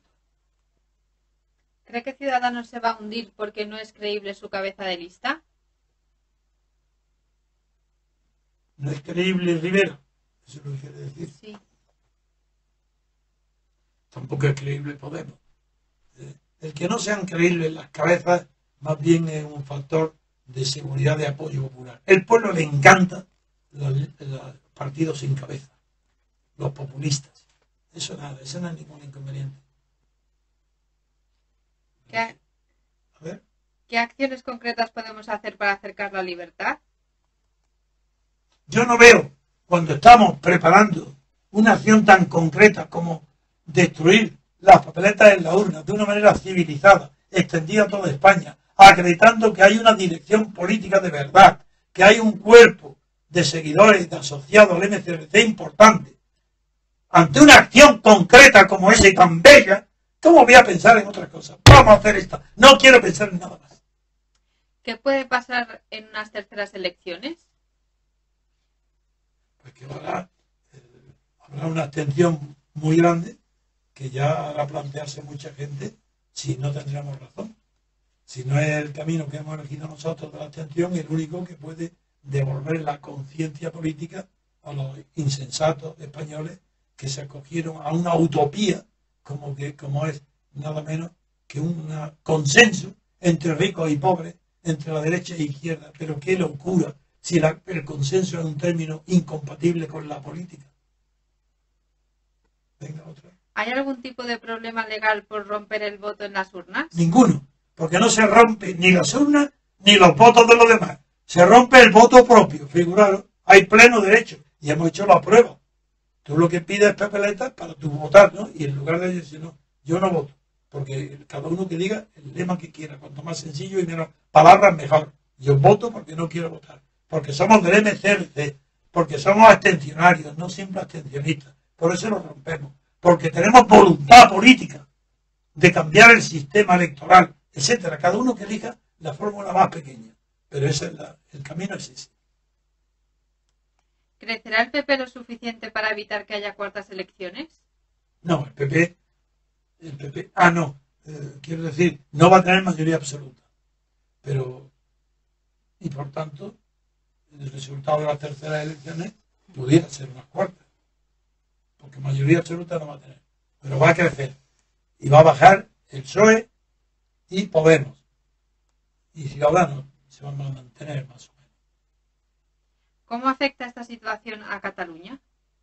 [SPEAKER 3] ¿Cree que Ciudadanos se va a hundir porque no es creíble su cabeza de lista?
[SPEAKER 2] ¿No es creíble Rivera? Eso es lo que quiere decir.
[SPEAKER 3] Sí.
[SPEAKER 2] Tampoco es creíble Podemos. El que no sean creíbles las cabezas, más bien es un factor de seguridad de apoyo popular. El pueblo le encanta los, los partidos sin cabeza, los populistas. Eso nada, eso no es ningún inconveniente.
[SPEAKER 3] ¿Qué,
[SPEAKER 2] A ver.
[SPEAKER 3] ¿Qué acciones concretas podemos hacer para acercar la libertad?
[SPEAKER 2] Yo no veo, cuando estamos preparando una acción tan concreta como destruir las papeletas en la urna de una manera civilizada, extendida a toda España, acreditando que hay una dirección política de verdad, que hay un cuerpo de seguidores, de asociados al M C R C importante, ante una acción concreta como esa y tan bella, ¿cómo voy a pensar en otras cosas? Vamos a hacer esta. No quiero pensar en nada más.
[SPEAKER 3] ¿Qué puede pasar en unas terceras elecciones?
[SPEAKER 2] Pues que habrá, eh, habrá una abstención muy grande que ya hará plantearse mucha gente si no tendríamos razón. Si no es el camino que hemos elegido nosotros de la abstención, el único que puede devolver la conciencia política a los insensatos españoles que se acogieron a una utopía como que como es nada menos que un consenso entre ricos y pobres, entre la derecha e izquierda. Pero qué locura si la, el consenso es un término incompatible con la política. Venga, otra.
[SPEAKER 3] ¿Hay algún tipo de problema legal por romper el voto en las urnas?
[SPEAKER 2] Ninguno, porque no se rompe ni las urnas ni los votos de los demás. Se rompe el voto propio, figuraros, hay pleno derecho y hemos hecho la prueba. Tú lo que pides es papeletas para tu votar, ¿no? Y en lugar de decir, no, yo no voto, porque cada uno que diga el lema que quiera, cuanto más sencillo y menos palabras mejor. Yo voto porque no quiero votar, porque somos del M C R C, porque somos abstencionarios, no siempre abstencionistas, por eso lo rompemos. Porque tenemos voluntad política de cambiar el sistema electoral, etcétera. Cada uno que elija la fórmula más pequeña. Pero ese es la, el camino es ese.
[SPEAKER 3] ¿Crecerá el P P lo suficiente para evitar que haya cuartas elecciones?
[SPEAKER 2] No, el P P, el P P, ah, no, eh, quiero decir, no va a tener mayoría absoluta, pero, y por tanto, el resultado de las terceras elecciones pudiera ser unas cuartas, porque mayoría absoluta no va a tener, pero va a crecer, y va a bajar el P S O E y Podemos, y Ciudadanos se van a mantener más o menos.
[SPEAKER 3] ¿Cómo afecta esta situación a Cataluña?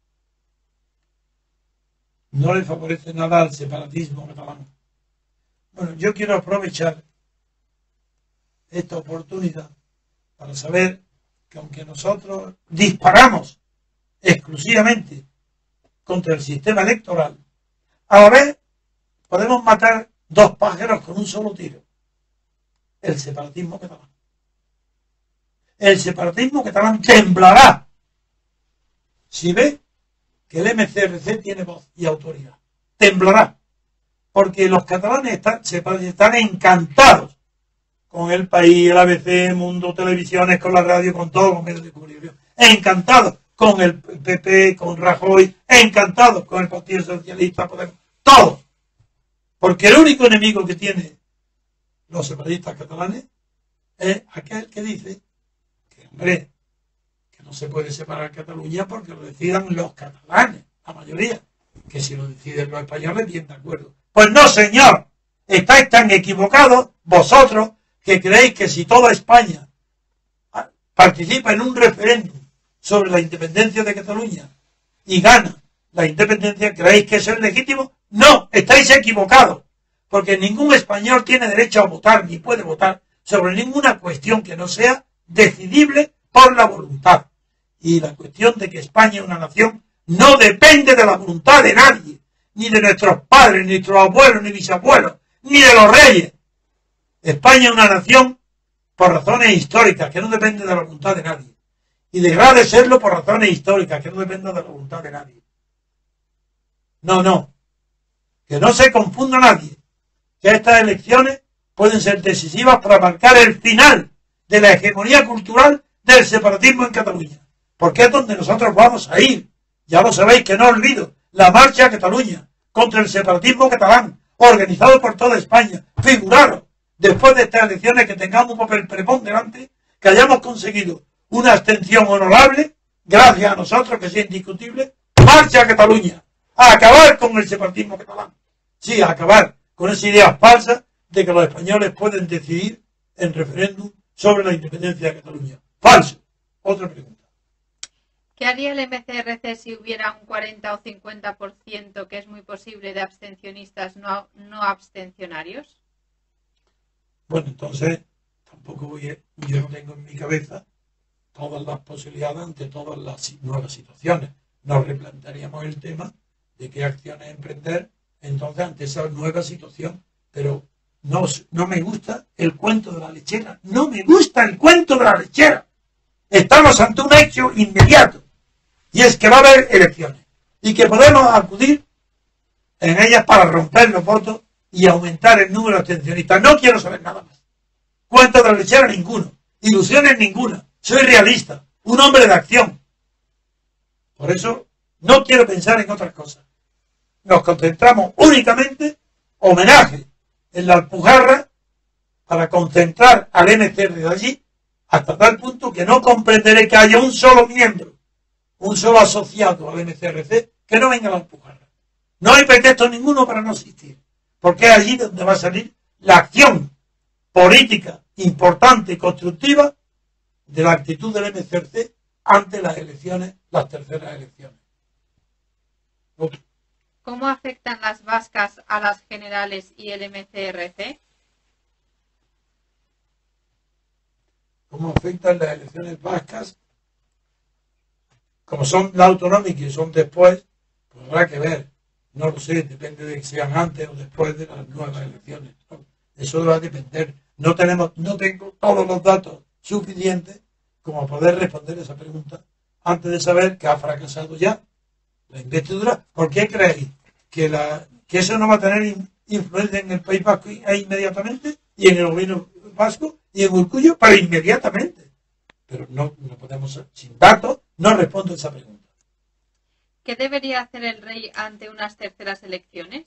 [SPEAKER 2] No le favorece nada al separatismo catalán. Bueno, yo quiero aprovechar esta oportunidad para saber que aunque nosotros disparamos exclusivamente contra el sistema electoral, a la vez podemos matar dos pájaros con un solo tiro. El separatismo catalán. El separatismo catalán temblará si ve que el M C R C tiene voz y autoridad. Temblará. Porque los catalanes están, están encantados con el país, el A B C, Mundo, televisiones, con la radio, con todos los medios de comunicación. Encantados con el P P, con Rajoy, encantados con el Partido Socialista, Podemos, todos. Porque el único enemigo que tienen los separatistas catalanes es aquel que dice que, hombre, que no se puede separar Cataluña porque lo decidan los catalanes, la mayoría, que si lo deciden los españoles, bien de acuerdo. Pues no, señor, estáis tan equivocados vosotros que creéis que si toda España participa en un referéndum sobre la independencia de Cataluña y gana la independencia, ¿creéis que eso es legítimo? No, estáis equivocados, porque ningún español tiene derecho a votar ni puede votar sobre ninguna cuestión que no sea decidible por la voluntad. Y la cuestión de que España es una nación no depende de la voluntad de nadie, ni de nuestros padres, ni nuestros abuelos, ni bisabuelos, ni de los reyes. España es una nación por razones históricas, que no depende de la voluntad de nadie. Y dejará de serlo por razones históricas, que no dependen de la voluntad de nadie. No, no. Que no se confunda nadie. Que estas elecciones pueden ser decisivas para marcar el final de la hegemonía cultural del separatismo en Cataluña. Porque es donde nosotros vamos a ir. Ya lo sabéis, que no olvido. La marcha a Cataluña contra el separatismo catalán, organizado por toda España. Figuraros, después de estas elecciones, que tengamos un papel preponderante, que hayamos conseguido una abstención honorable, gracias a nosotros, que sea indiscutible. Marcha a Cataluña, a acabar con el separatismo catalán. Sí, a acabar con esa idea falsa de que los españoles pueden decidir en referéndum sobre la independencia de Cataluña. Falso. Otra pregunta.
[SPEAKER 3] ¿Qué haría el M C R C si hubiera un cuarenta o cincuenta por ciento, que es muy posible, de abstencionistas no, no abstencionarios?
[SPEAKER 2] Bueno, entonces, tampoco voy a, yo no tengo en mi cabeza todas las posibilidades ante todas las nuevas situaciones. Nos replantearíamos el tema de qué acciones emprender entonces ante esa nueva situación. Pero no, no me gusta el cuento de la lechera. No me gusta el cuento de la lechera. Estamos ante un hecho inmediato. Y es que va a haber elecciones. Y que podemos acudir en ellas para romper los votos y aumentar el número de abstencionistas. No quiero saber nada más. Cuento de la lechera ninguno. Ilusiones ninguna. Soy realista. Un hombre de acción. Por eso no quiero pensar en otras cosas. Nos concentramos únicamente homenaje en la Alpujarra para concentrar al M C R C de allí hasta tal punto que no comprenderé que haya un solo miembro, un solo asociado al M C R C que no venga a la Alpujarra. No hay pretexto ninguno para no asistir, porque es allí donde va a salir la acción política importante y constructiva de la actitud del M C R C ante las elecciones, las terceras elecciones. Otro.
[SPEAKER 3] ¿Cómo afectan las vascas a las generales y el M C R C?
[SPEAKER 2] ¿Cómo afectan las elecciones vascas? Como son las autonómicas y son después, pues habrá que ver. No lo sé, depende de que sean antes o después de las nuevas elecciones. Eso va a depender. No tenemos, no tengo todos los datos suficientes como poder responder esa pregunta antes de saber que ha fracasado ya la investidura. ¿Por qué creéis que, la, que eso no va a tener influencia en el País Vasco inmediatamente y en el gobierno vasco y en Urkullu? Pero inmediatamente. pero no, no podemos, sin datos, no respondo a esa pregunta.
[SPEAKER 3] ¿Qué debería hacer el rey ante unas terceras elecciones?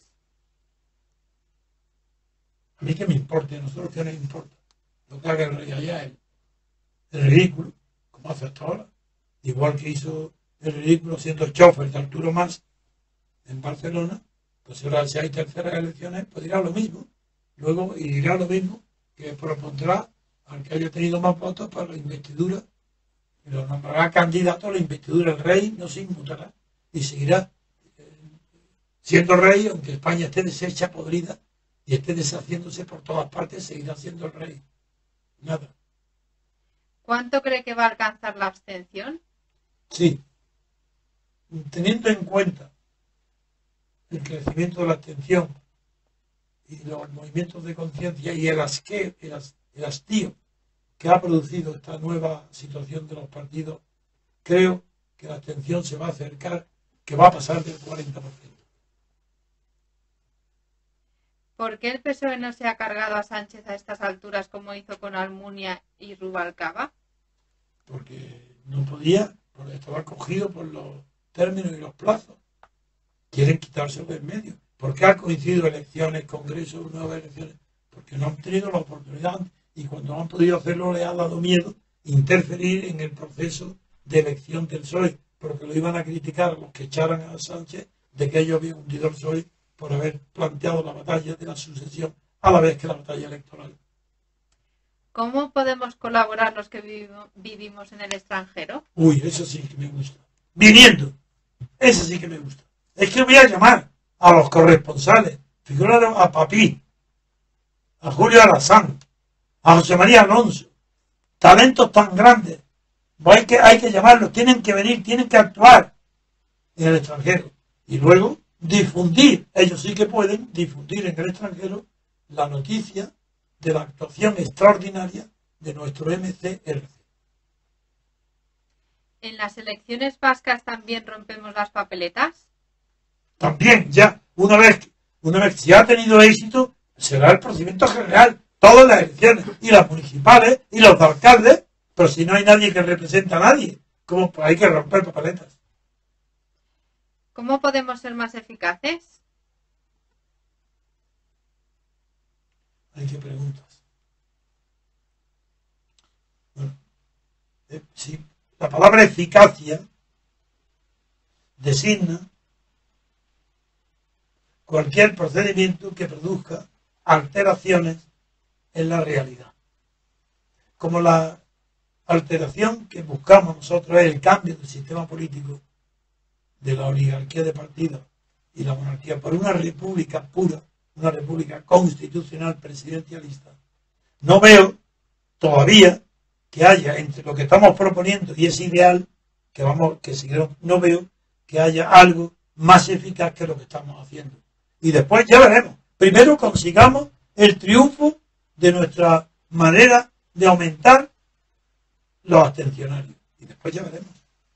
[SPEAKER 2] A mí que me importa, a nosotros que nos importa. Lo que haga el rey allá es el ridículo, como hace hasta ahora. Igual que hizo el ridículo siendo chofer de Arturo Mas en Barcelona, pues ahora si hay terceras elecciones, pues dirá lo mismo. Luego y dirá lo mismo, que propondrá al que haya tenido más votos para la investidura, y lo nombrará candidato a la investidura. El rey no se inmutará y seguirá eh, siendo rey, aunque España esté deshecha, podrida, y esté deshaciéndose por todas partes, seguirá siendo el rey. Nada.
[SPEAKER 3] ¿Cuánto cree que va a alcanzar la abstención?
[SPEAKER 2] Sí. Teniendo en cuenta el crecimiento de la abstención y los movimientos de conciencia y el, asque, el, as, el hastío que ha producido esta nueva situación de los partidos, creo que la abstención se va a acercar, que va a pasar del cuarenta por ciento.
[SPEAKER 3] ¿Por qué el P S O E no se ha cargado a Sánchez a estas alturas como hizo con Almunia y Rubalcaba?
[SPEAKER 2] Porque no podía, porque estaba cogido por los términos y los plazos. Quieren quitárselo del medio. ¿Por qué han coincidido elecciones, congresos, nuevas elecciones? Porque no han tenido la oportunidad y cuando no han podido hacerlo les ha dado miedo interferir en el proceso de elección del P S O E, porque lo iban a criticar los que echaran a Sánchez de que ellos habían hundido el P S O E por haber planteado la batalla de la sucesión a la vez que la batalla electoral.
[SPEAKER 3] ¿Cómo podemos colaborar los que vivo, vivimos en el extranjero?
[SPEAKER 2] Uy, eso sí que me gusta. Viniendo. Eso sí que me gusta. Es que voy a llamar a los corresponsales. Figuraron a Papí, a Julio Alazán, a José María Alonso. Talentos tan grandes. Hay que, hay que llamarlos. Tienen que venir, tienen que actuar en el extranjero. Y luego difundir, ellos sí que pueden difundir en el extranjero la noticia de la actuación extraordinaria de nuestro M C R C.
[SPEAKER 3] ¿En las elecciones vascas también rompemos las papeletas?
[SPEAKER 2] También, ya, una vez, una vez si ha tenido éxito, será el procedimiento general, todas las elecciones, y las municipales, y los alcaldes, pero si no hay nadie que represente a nadie, ¿cómo? Pues hay que romper papeletas.
[SPEAKER 3] ¿Cómo podemos ser más eficaces?
[SPEAKER 2] Hay que preguntas. Bueno, eh, sí, la palabra eficacia designa cualquier procedimiento que produzca alteraciones en la realidad. Como la alteración que buscamos nosotros es el cambio del sistema político, de la oligarquía de partidos y la monarquía por una república pura, una república constitucional presidencialista, no veo todavía que haya entre lo que estamos proponiendo y ese ideal que vamos, que siguieron, no veo que haya algo más eficaz que lo que estamos haciendo. Y después ya veremos. Primero consigamos el triunfo de nuestra manera de aumentar los abstencionarios. Y después ya veremos.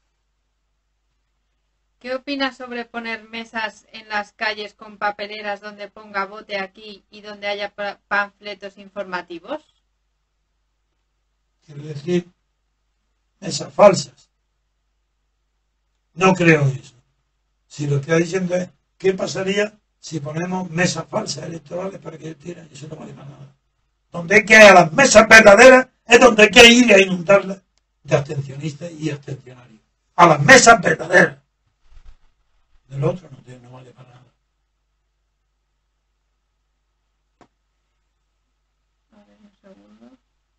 [SPEAKER 3] ¿Qué opinas sobre poner mesas en las calles con papeleras donde ponga vote aquí y donde haya panfletos informativos?
[SPEAKER 2] Quiero decir, mesas falsas. No creo en eso. Si lo que está diciendo es, ¿qué pasaría si ponemos mesas falsas electorales para que tiren? Eso no vale para nada. Donde hay que ir a las mesas verdaderas es donde hay que ir a inundarlas de abstencionistas y abstencionarios. A las mesas verdaderas. Del otro no, no vale para nada.
[SPEAKER 3] A ver, un segundo.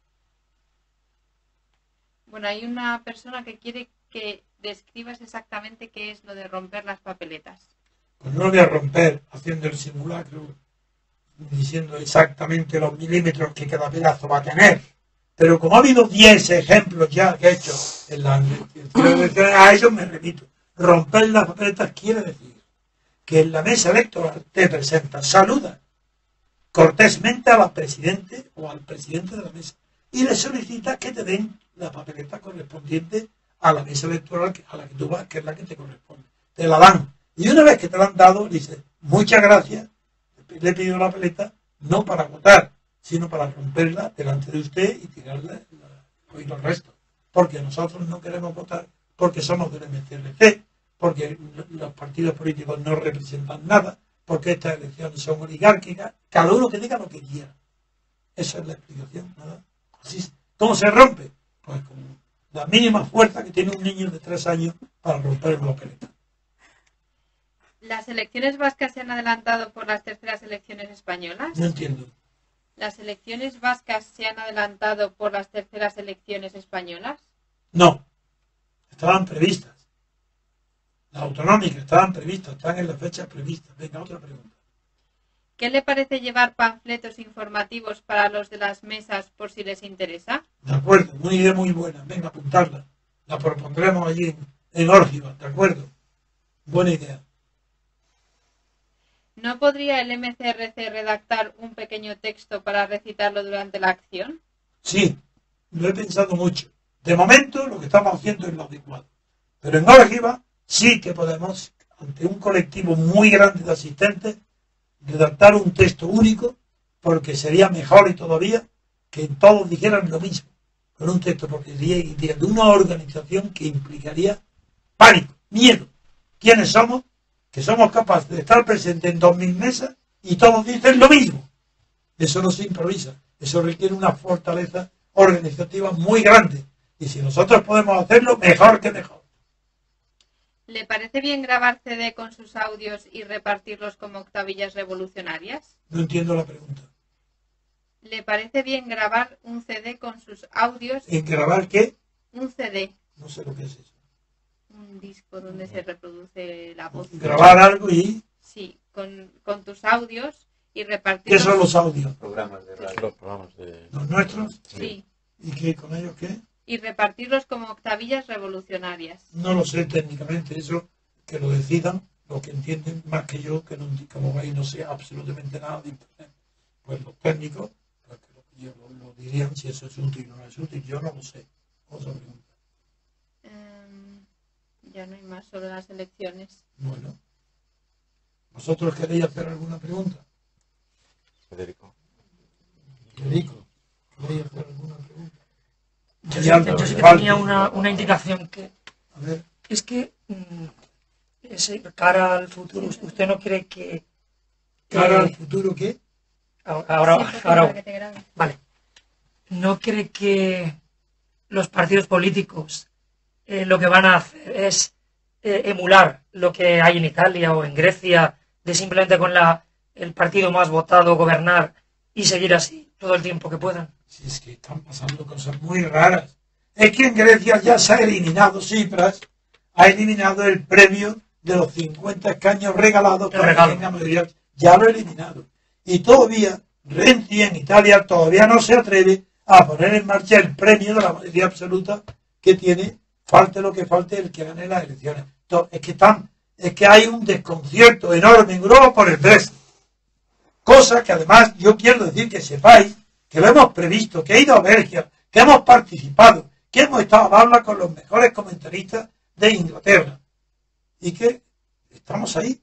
[SPEAKER 3] Bueno, hay una persona que quiere que describas exactamente qué es lo de romper las papeletas.
[SPEAKER 2] Pues no lo voy a romper haciendo el simulacro, diciendo exactamente los milímetros que cada pedazo va a tener. Pero como ha habido diez ejemplos ya que he hecho en las elecciones, a ellos me repito. Romper las papeletas quiere decir que en la mesa electoral te presentas, saludas cortésmente a la presidente o al presidente de la mesa y le solicitas que te den la papeleta correspondiente a la mesa electoral a la que tú vas, que es la que te corresponde. Te la dan. Y una vez que te la han dado, le dices, muchas gracias, le he pedido la papeleta no para votar, sino para romperla delante de usted y tirarla y los restos. porque nosotros no queremos votar, porque somos del M C R C, porque los partidos políticos no representan nada, porque estas elecciones son oligárquicas, cada uno que diga lo que quiera. Esa es la explicación, ¿verdad? Así, ¿cómo se rompe? Pues con la mínima fuerza que tiene un niño de tres años para romper el papeleta.
[SPEAKER 3] ¿Las elecciones vascas se han adelantado por las terceras elecciones españolas?
[SPEAKER 2] No entiendo.
[SPEAKER 3] ¿Las elecciones vascas se han adelantado por las terceras elecciones españolas?
[SPEAKER 2] No, estaban previstas. Las autonómicas estaban previstas, están en las fechas previstas. Venga, otra pregunta.
[SPEAKER 3] ¿Qué le parece llevar panfletos informativos para los de las mesas por si les interesa?
[SPEAKER 2] De acuerdo, una idea muy buena. Venga, apuntarla. La propondremos allí en, en Órgiva, ¿de acuerdo? Buena idea.
[SPEAKER 3] ¿No podría el M C R C redactar un pequeño texto para recitarlo durante la acción?
[SPEAKER 2] Sí, lo he pensado mucho. De momento lo que estamos haciendo es lo adecuado. Pero en Órgiva sí que podemos, ante un colectivo muy grande de asistentes, redactar un texto único, porque sería mejor y todavía que todos dijeran lo mismo, con un texto, porque sería de una organización que implicaría pánico, miedo. ¿Quiénes somos? Que somos capaces de estar presentes en dos mil mesas y todos dicen lo mismo. Eso no se improvisa, eso requiere una fortaleza organizativa muy grande. Y si nosotros podemos hacerlo, mejor que mejor.
[SPEAKER 3] ¿Le parece bien grabar C D con sus audios y repartirlos como octavillas revolucionarias?
[SPEAKER 2] No entiendo la pregunta.
[SPEAKER 3] ¿Le parece bien grabar un C D con sus audios?
[SPEAKER 2] ¿En grabar qué?
[SPEAKER 3] Un C D.
[SPEAKER 2] No sé lo que es eso.
[SPEAKER 3] Un disco donde se reproduce la voz.
[SPEAKER 2] Grabar algo y...
[SPEAKER 3] Sí, con, con tus audios y
[SPEAKER 2] ¿Qué
[SPEAKER 3] repartirlos.
[SPEAKER 2] son los audios?
[SPEAKER 5] Programas de radio. Los programas de...
[SPEAKER 2] ¿Los nuestros?
[SPEAKER 3] Sí.
[SPEAKER 2] ¿Y qué con ellos qué?
[SPEAKER 3] Y repartirlos como octavillas revolucionarias.
[SPEAKER 2] No lo sé técnicamente, eso que lo decidan los que entienden más que yo, que no, como veis no sé absolutamente nada de internet. Pues los técnicos, pues que lo, yo, lo, lo dirían si eso es útil o no es útil, yo no lo sé. Otra pregunta.
[SPEAKER 3] Um, ya no hay más sobre las elecciones.
[SPEAKER 2] Bueno. ¿Vosotros queréis hacer alguna pregunta?
[SPEAKER 4] Federico.
[SPEAKER 2] Federico, ¿queréis hacer alguna pregunta?
[SPEAKER 6] Yo sí, que, yo sí que tenía una, una indicación que
[SPEAKER 2] A ver.
[SPEAKER 6] es que mmm, ese, cara al futuro, usted no cree que, que
[SPEAKER 2] ¿Cara al futuro qué?
[SPEAKER 6] ahora,
[SPEAKER 3] Sí,
[SPEAKER 6] ahora
[SPEAKER 3] para que te grabe.
[SPEAKER 6] vale, no cree que los partidos políticos eh, lo que van a hacer es eh, emular lo que hay en Italia o en Grecia, de simplemente con la el partido más votado gobernar y seguir así todo el tiempo que puedan?
[SPEAKER 2] Si es que están pasando cosas muy raras. Es que en Grecia ya se ha eliminado, Tsipras ha eliminado el premio de los cincuenta escaños regalados para que tenga mayoría. Ya lo ha eliminado. Y todavía Renzi en Italia todavía no se atreve a poner en marcha el premio de la mayoría absoluta que tiene, falte lo que falte, el que gane las elecciones. Entonces, es que están, es que hay un desconcierto enorme en Europa por el Brexit. Cosa que además yo quiero decir que sepáis que lo hemos previsto, que he ido a Bélgica, que hemos participado, que hemos estado a hablar con los mejores comentaristas de Inglaterra y que estamos ahí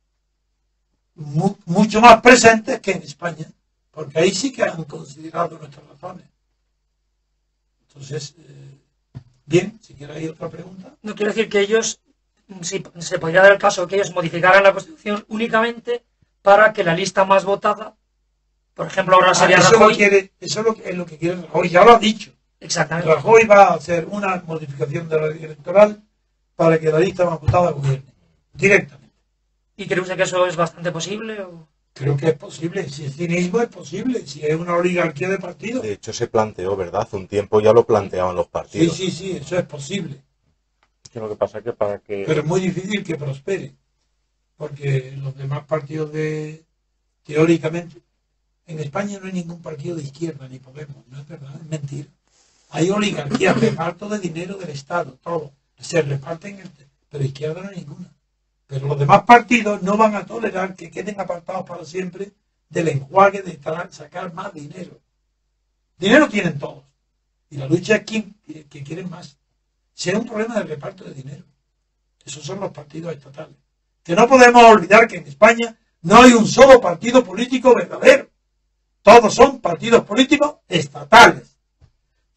[SPEAKER 2] mu mucho más presentes que en España, porque ahí sí que han considerado nuestras razones. Entonces, eh, bien, si queréis otra pregunta.
[SPEAKER 6] No quiero decir que ellos, si se podría dar el caso que ellos modificaran la Constitución únicamente para que la lista más votada, por ejemplo, ahora sería
[SPEAKER 2] ah, eso
[SPEAKER 6] Rajoy.
[SPEAKER 2] Lo quiere, eso es lo que, es lo que quiere Rajoy, ya lo ha dicho.
[SPEAKER 6] Exactamente.
[SPEAKER 2] Rajoy va a hacer una modificación de la ley electoral para que la lista más votada gobierne directamente.
[SPEAKER 6] ¿Y cree usted que eso es bastante posible? O...
[SPEAKER 2] Creo que es posible. Si es cinismo, es posible. Si es una oligarquía de partidos.
[SPEAKER 4] De hecho, se planteó, ¿verdad? Hace un tiempo ya lo planteaban los
[SPEAKER 2] Sí,
[SPEAKER 4] partidos.
[SPEAKER 2] sí, sí, eso es posible.
[SPEAKER 5] Que lo que pasa es que para que...
[SPEAKER 2] Pero es muy difícil que prospere. Porque los demás partidos de... Teóricamente, en España no hay ningún partido de izquierda, ni Podemos. No es verdad, es mentira. Hay oligarquía, reparto de dinero del Estado, todo. Se reparten, el... pero izquierda no hay ninguna. Pero los demás partidos no van a tolerar que queden apartados para siempre del enjuague de sacar más dinero. Dinero tienen todos. Y la lucha es quién que quieren más. Si es un problema de reparto de dinero. Esos son los partidos estatales. Que no podemos olvidar que en España no hay un solo partido político verdadero. Todos son partidos políticos estatales.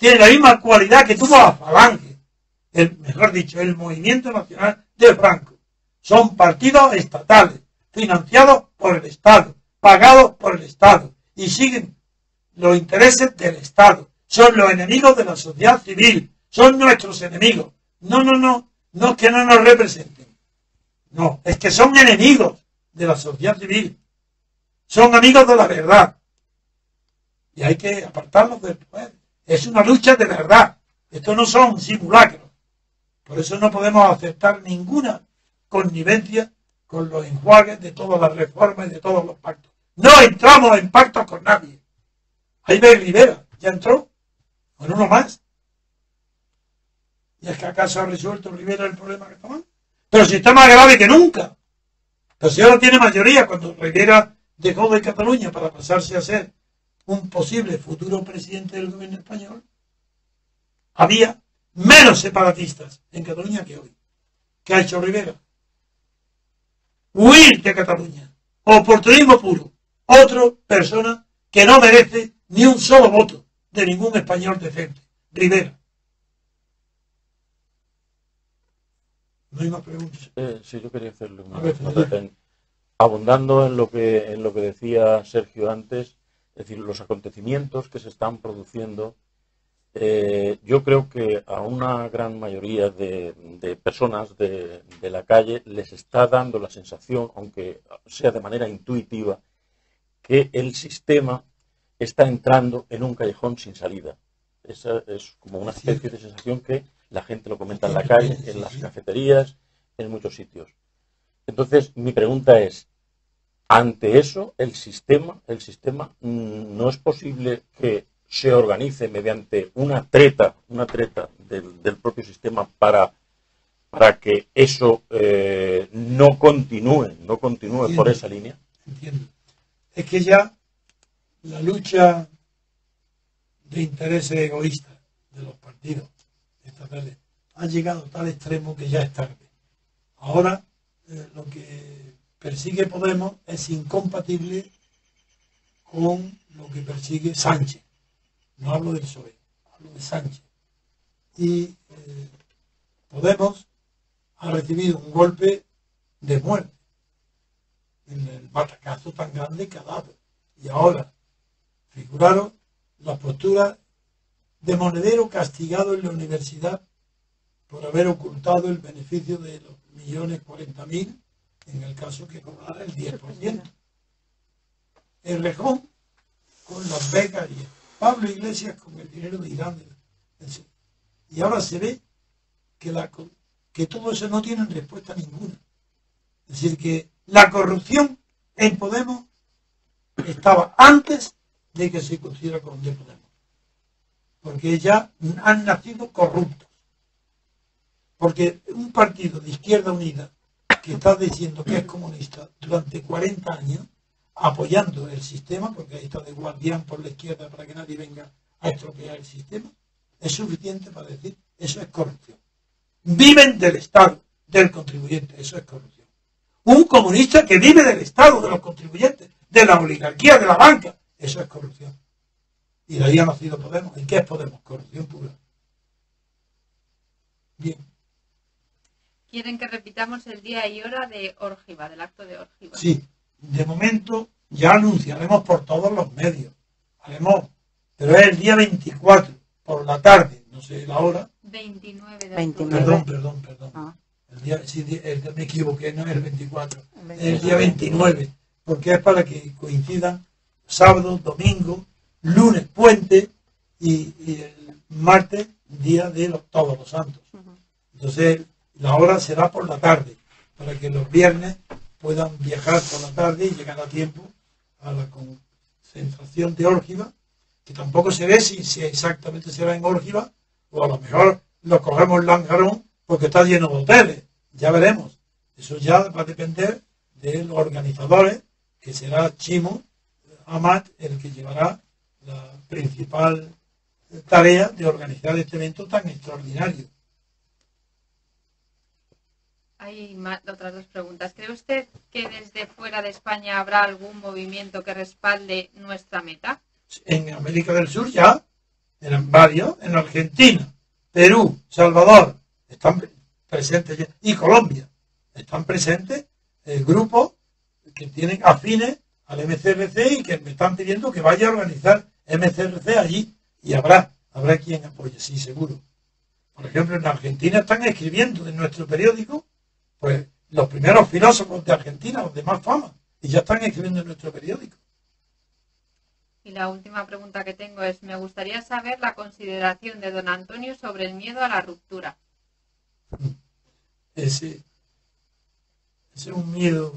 [SPEAKER 2] tiene la misma cualidad que tuvo la Falange, el, mejor dicho, el Movimiento Nacional de Franco. Son partidos estatales, financiados por el Estado, pagados por el Estado, y siguen los intereses del Estado. Son los enemigos de la sociedad civil, son nuestros enemigos. No, no, no, no es que no nos representen. No, es que son enemigos de la sociedad civil. Son amigos de la verdad. Y hay que apartarlos del poder. Es una lucha de verdad. Esto no son simulacros. Por eso no podemos aceptar ninguna connivencia con los enjuagues de todas las reformas y de todos los pactos. No entramos en pactos con nadie. Ahí ve Rivera, ya entró, con uno más. ¿Y es que acaso ha resuelto Rivera el problema que estamos? Pero si está más grave que nunca. Pero si ahora tiene mayoría, cuando Rivera dejó de Cataluña para pasarse a ser un posible futuro presidente del gobierno español, había menos separatistas en Cataluña que hoy. ¿Qué ha hecho Rivera? Huir de Cataluña. Oportunismo puro. Otra persona que no merece ni un solo voto de ningún español decente. Rivera. No hay más preguntas.
[SPEAKER 5] Eh, sí, yo quería hacerle una
[SPEAKER 2] A ver,
[SPEAKER 5] pregunta. En- Abundando en lo que en lo que decía Sergio antes, es decir, los acontecimientos que se están produciendo, eh, yo creo que a una gran mayoría de, de personas de, de la calle les está dando la sensación, aunque sea de manera intuitiva, que el sistema está entrando en un callejón sin salida. Esa es como una especie de sensación que la gente lo comenta en la calle, en las cafeterías, en muchos sitios. Entonces, mi pregunta es, ante eso, el sistema, el sistema mmm, no es posible que se organice mediante una treta, una treta del, del propio sistema para, para que eso eh, no continúe, no continúe
[SPEAKER 2] Entiendo.
[SPEAKER 5] por esa línea.
[SPEAKER 2] Entiendo. Es que ya la lucha de intereses egoístas de los partidos estatales ha llegado a tal extremo que ya es tarde. Ahora eh, lo que persigue Podemos es incompatible con lo que persigue Sánchez. No hablo del P S O E, hablo de Sánchez. Y eh, Podemos ha recibido un golpe de muerte en el batacazo tan grande que ha dado. Y ahora, figuraros la postura de Monedero castigado en la universidad por haber ocultado el beneficio de los millones cuarenta mil en el caso que cobrara el diez por ciento. El Rejón con las becas y Pablo Iglesias con el dinero de Irán. Y ahora se ve que, la, que todo eso no tiene respuesta ninguna. Es decir, que la corrupción en Podemos estaba antes de que se considera con de Podemos. Porque ya han nacido corruptos. Porque un partido de Izquierda Unida que está diciendo que es comunista durante cuarenta años, apoyando el sistema, porque ahí está de guardián por la izquierda para que nadie venga a estropear el sistema, es suficiente para decir eso es corrupción. Viven del Estado, del contribuyente, eso es corrupción. Un comunista que vive del Estado, de los contribuyentes, de la oligarquía, de la banca, eso es corrupción. Y de ahí ha nacido Podemos. ¿Y qué es Podemos? Corrupción pura. Bien.
[SPEAKER 3] Quieren que repitamos el día y hora de Órgiva, del acto de Órgiva.
[SPEAKER 2] Sí, de momento ya anunciaremos por todos los medios. Haremos, pero es el día veinticuatro, por la tarde, no sé la hora.
[SPEAKER 3] veintinueve de
[SPEAKER 1] veintinueve.
[SPEAKER 3] octubre.
[SPEAKER 2] Perdón, perdón, perdón.
[SPEAKER 1] Ah.
[SPEAKER 2] El día, sí, el, me equivoqué, no es el veinticuatro,
[SPEAKER 1] El
[SPEAKER 2] es el día veintinueve, porque es para que coincidan sábado, domingo, lunes, puente, y, y el martes, día de los, todos los santos. Entonces, la hora será por la tarde, para que los viernes puedan viajar por la tarde y llegar a tiempo a la concentración de Órgiva, que tampoco se ve si, si exactamente será en Órgiva, o a lo mejor lo cogemos en Lanjarón, porque está lleno de hoteles. Ya veremos. Eso ya va a depender de los organizadores, que será Chimo Amat el que llevará la principal tarea de organizar este evento tan extraordinario.
[SPEAKER 3] Hay más, otras dos preguntas. ¿Cree usted que desde fuera de España habrá algún movimiento que respalde nuestra meta?
[SPEAKER 2] En América del Sur ya, en varios, en Argentina, Perú, Salvador, están presentes ya, y Colombia, están presentes eh, grupos que tienen afines al M C R C y que me están pidiendo que vaya a organizar M C R C allí, y habrá, habrá quien apoye, sí, seguro. Por ejemplo, en Argentina están escribiendo en nuestro periódico, pues, los primeros filósofos de Argentina, los de más fama, y ya están escribiendo en nuestro periódico.
[SPEAKER 3] Y la última pregunta que tengo es, me gustaría saber la consideración de don Antonio sobre el miedo a la ruptura.
[SPEAKER 2] Ese, ese es un miedo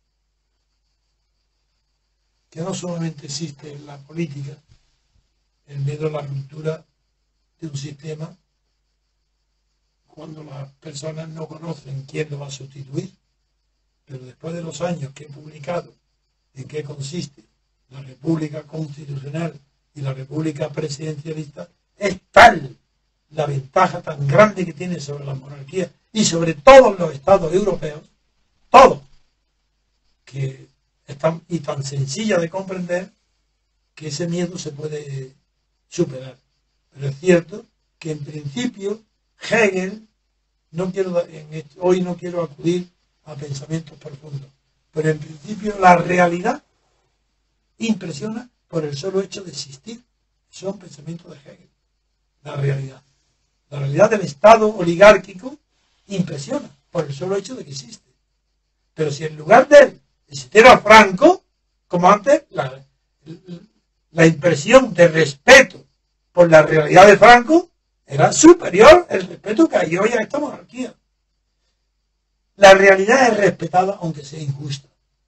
[SPEAKER 2] que no solamente existe en la política, el miedo a la ruptura de un sistema cuando las personas no conocen quién lo va a sustituir, pero después de los años que he publicado en qué consiste la República Constitucional y la República Presidencialista, es tal la ventaja tan grande que tiene sobre las monarquías y sobre todos los estados europeos, todos, que es tan, y tan sencilla de comprender, que ese miedo se puede superar. Pero es cierto que en principio Hegel, no quiero, en este, hoy no quiero acudir a pensamientos profundos, pero en principio la realidad impresiona por el solo hecho de existir. Son pensamientos de Hegel. La realidad. La realidad del Estado oligárquico impresiona por el solo hecho de que existe. Pero si en lugar de él existiera Franco, como antes, la, la impresión de respeto por la realidad de Franco era superior al respeto que hay hoy a esta monarquía. La realidad es respetada aunque sea injusta.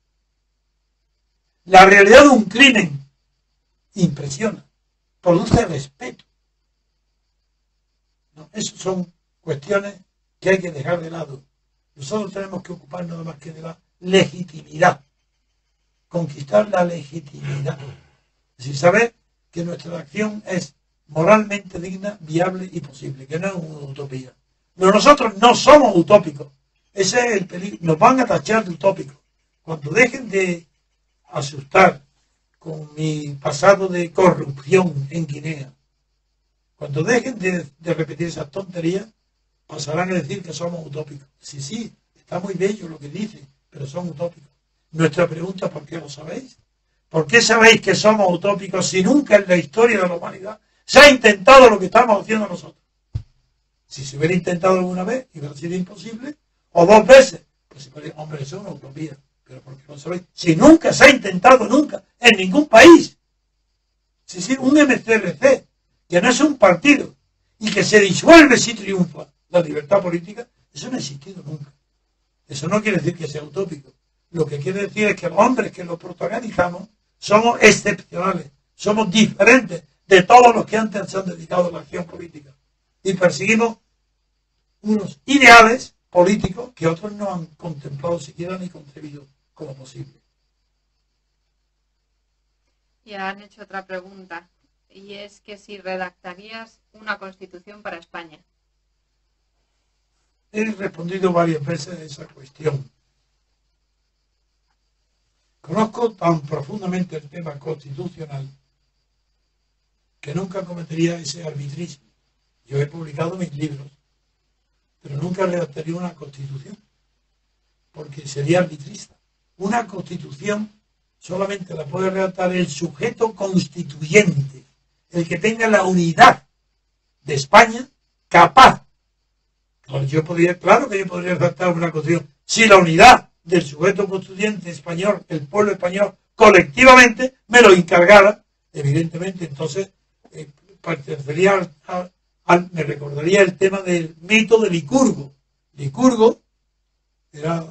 [SPEAKER 2] La realidad de un crimen impresiona, produce respeto. ¿No? Esas son cuestiones que hay que dejar de lado. Nosotros tenemos que ocuparnos nada más que de la legitimidad, conquistar la legitimidad. Es decir, saber que nuestra acción es moralmente digna, viable y posible, que no es una utopía. Pero nosotros no somos utópicos. Ese es el peligro. Nos van a tachar de utópicos. Cuando dejen de asustar con mi pasado de corrupción en Guinea, cuando dejen de, de repetir esas tonterías, pasarán a decir que somos utópicos. Sí, sí, está muy bello lo que dicen, pero son utópicos. Nuestra pregunta, ¿por qué lo sabéis? ¿Por qué sabéis que somos utópicos si nunca en la historia de la humanidad se ha intentado lo que estamos haciendo nosotros? Si se hubiera intentado alguna vez y hubiera sido imposible, o dos veces, pues se podría, hombre, eso es una utopía. Pero ¿por qué no sabéis? Si nunca se ha intentado, nunca, en ningún país. Si sí, un M C R C, que no es un partido, y que se disuelve si triunfa la libertad política, eso no ha existido nunca. Eso no quiere decir que sea utópico. Lo que quiere decir es que los hombres que lo protagonizamos somos excepcionales, somos diferentes de todos los que antes se han dedicado a la acción política. Y perseguimos unos ideales políticos que otros no han contemplado siquiera ni concebido como posible.
[SPEAKER 3] Ya han hecho otra pregunta, y es que si redactarías una constitución para España.
[SPEAKER 2] He respondido varias veces a esa cuestión. Conozco tan profundamente el tema constitucional que nunca cometería ese arbitrismo. Yo he publicado mis libros, pero nunca redactaría una constitución, porque sería arbitrista. Una constitución solamente la puede redactar el sujeto constituyente, el que tenga la unidad de España capaz. Claro, yo podría, claro que yo podría redactar una constitución si la unidad del sujeto constituyente español, el pueblo español, colectivamente me lo encargara, evidentemente, entonces eh, pertenecería al, al, al, me recordaría el tema del mito de Licurgo. Licurgo era,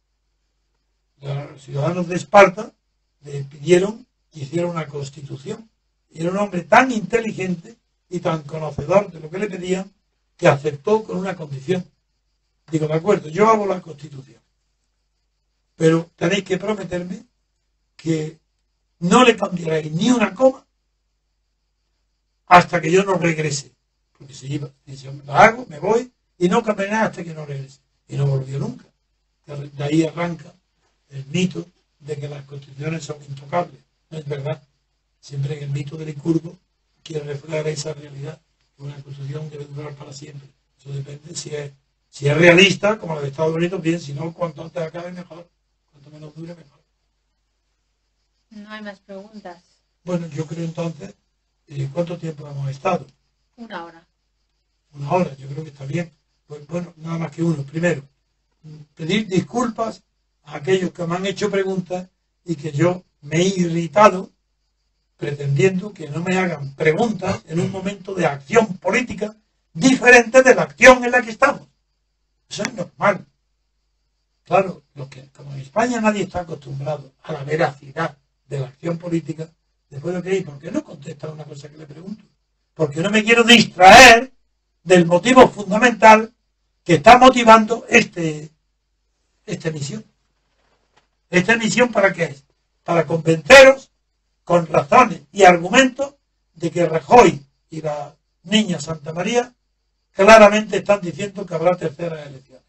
[SPEAKER 2] los ciudadanos de Esparta le pidieron que hiciera una constitución. Y era un hombre tan inteligente y tan conocedor de lo que le pedían que aceptó con una condición. Digo, de acuerdo, yo hago la constitución, pero tenéis que prometerme que no le cambiaréis ni una coma hasta que yo no regrese. Porque se iba, dice, la hago, me voy y no cambiaré nada hasta que no regrese. Y no volvió nunca. De ahí arranca el mito de que las constituciones son intocables. No es verdad. Siempre en el mito de Licurgo quiere reflejar esa realidad. Una construcción debe durar para siempre. Eso depende si es, si es realista, como la de Estados Unidos, bien, si no, cuanto antes acabe mejor. Cuanto menos dure, mejor.
[SPEAKER 3] No hay más preguntas.
[SPEAKER 2] Bueno, yo creo entonces, eh, ¿cuánto tiempo hemos estado?
[SPEAKER 3] Una hora.
[SPEAKER 2] Una hora, yo creo que está bien. Pues bueno, nada más que uno. Primero, pedir disculpas a aquellos que me han hecho preguntas y que yo me he irritado pretendiendo que no me hagan preguntas en un momento de acción política diferente de la acción en la que estamos. Eso es normal. Claro, lo que, como en España nadie está acostumbrado a la veracidad de la acción política, después lo que hay, ¿por qué no contesta una cosa que le pregunto? Porque no me quiero distraer del motivo fundamental que está motivando este, esta emisión. ¿Esta emisión para qué es? Para convenceros con razones y argumentos de que Rajoy y la niña Santa María claramente están diciendo que habrá terceras elecciones.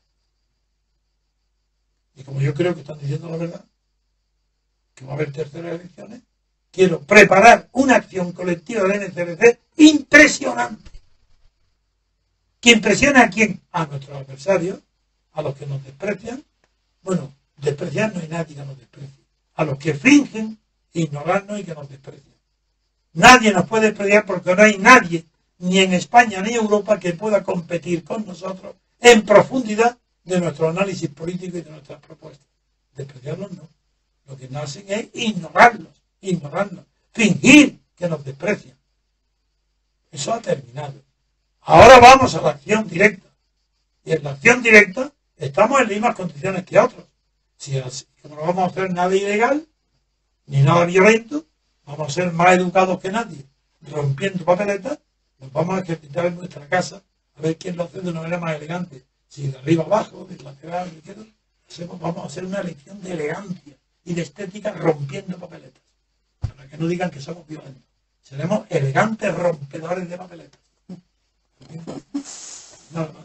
[SPEAKER 2] Y como yo creo que están diciendo la verdad, que va a haber terceras elecciones, quiero preparar una acción colectiva del N C R C impresionante. ¿Que impresiona a quién? A nuestros adversarios, a los que nos desprecian. Bueno, despreciar no hay nadie que nos desprecie. A los que fingen ignorarnos y que nos desprecian. Nadie nos puede despreciar porque no hay nadie, ni en España ni en Europa, que pueda competir con nosotros en profundidad de nuestro análisis político y de nuestras propuestas. Despreciarlos no. Lo que nos hacen es ignorarlos, ignorarnos, fingir que nos desprecian. Eso ha terminado. Ahora vamos a la acción directa. Y en la acción directa estamos en las mismas condiciones que otros. Si así, como no vamos a hacer nada ilegal, ni nada violento, vamos a ser más educados que nadie, rompiendo papeletas, nos vamos a ejercitar en nuestra casa a ver quién lo hace de una manera más elegante. Si de arriba abajo, de lateral, de izquierda, hacemos, vamos a hacer una lección de elegancia y de estética rompiendo papeletas. Para que no digan que somos violentos. Seremos elegantes rompedores de papeletas. No, no.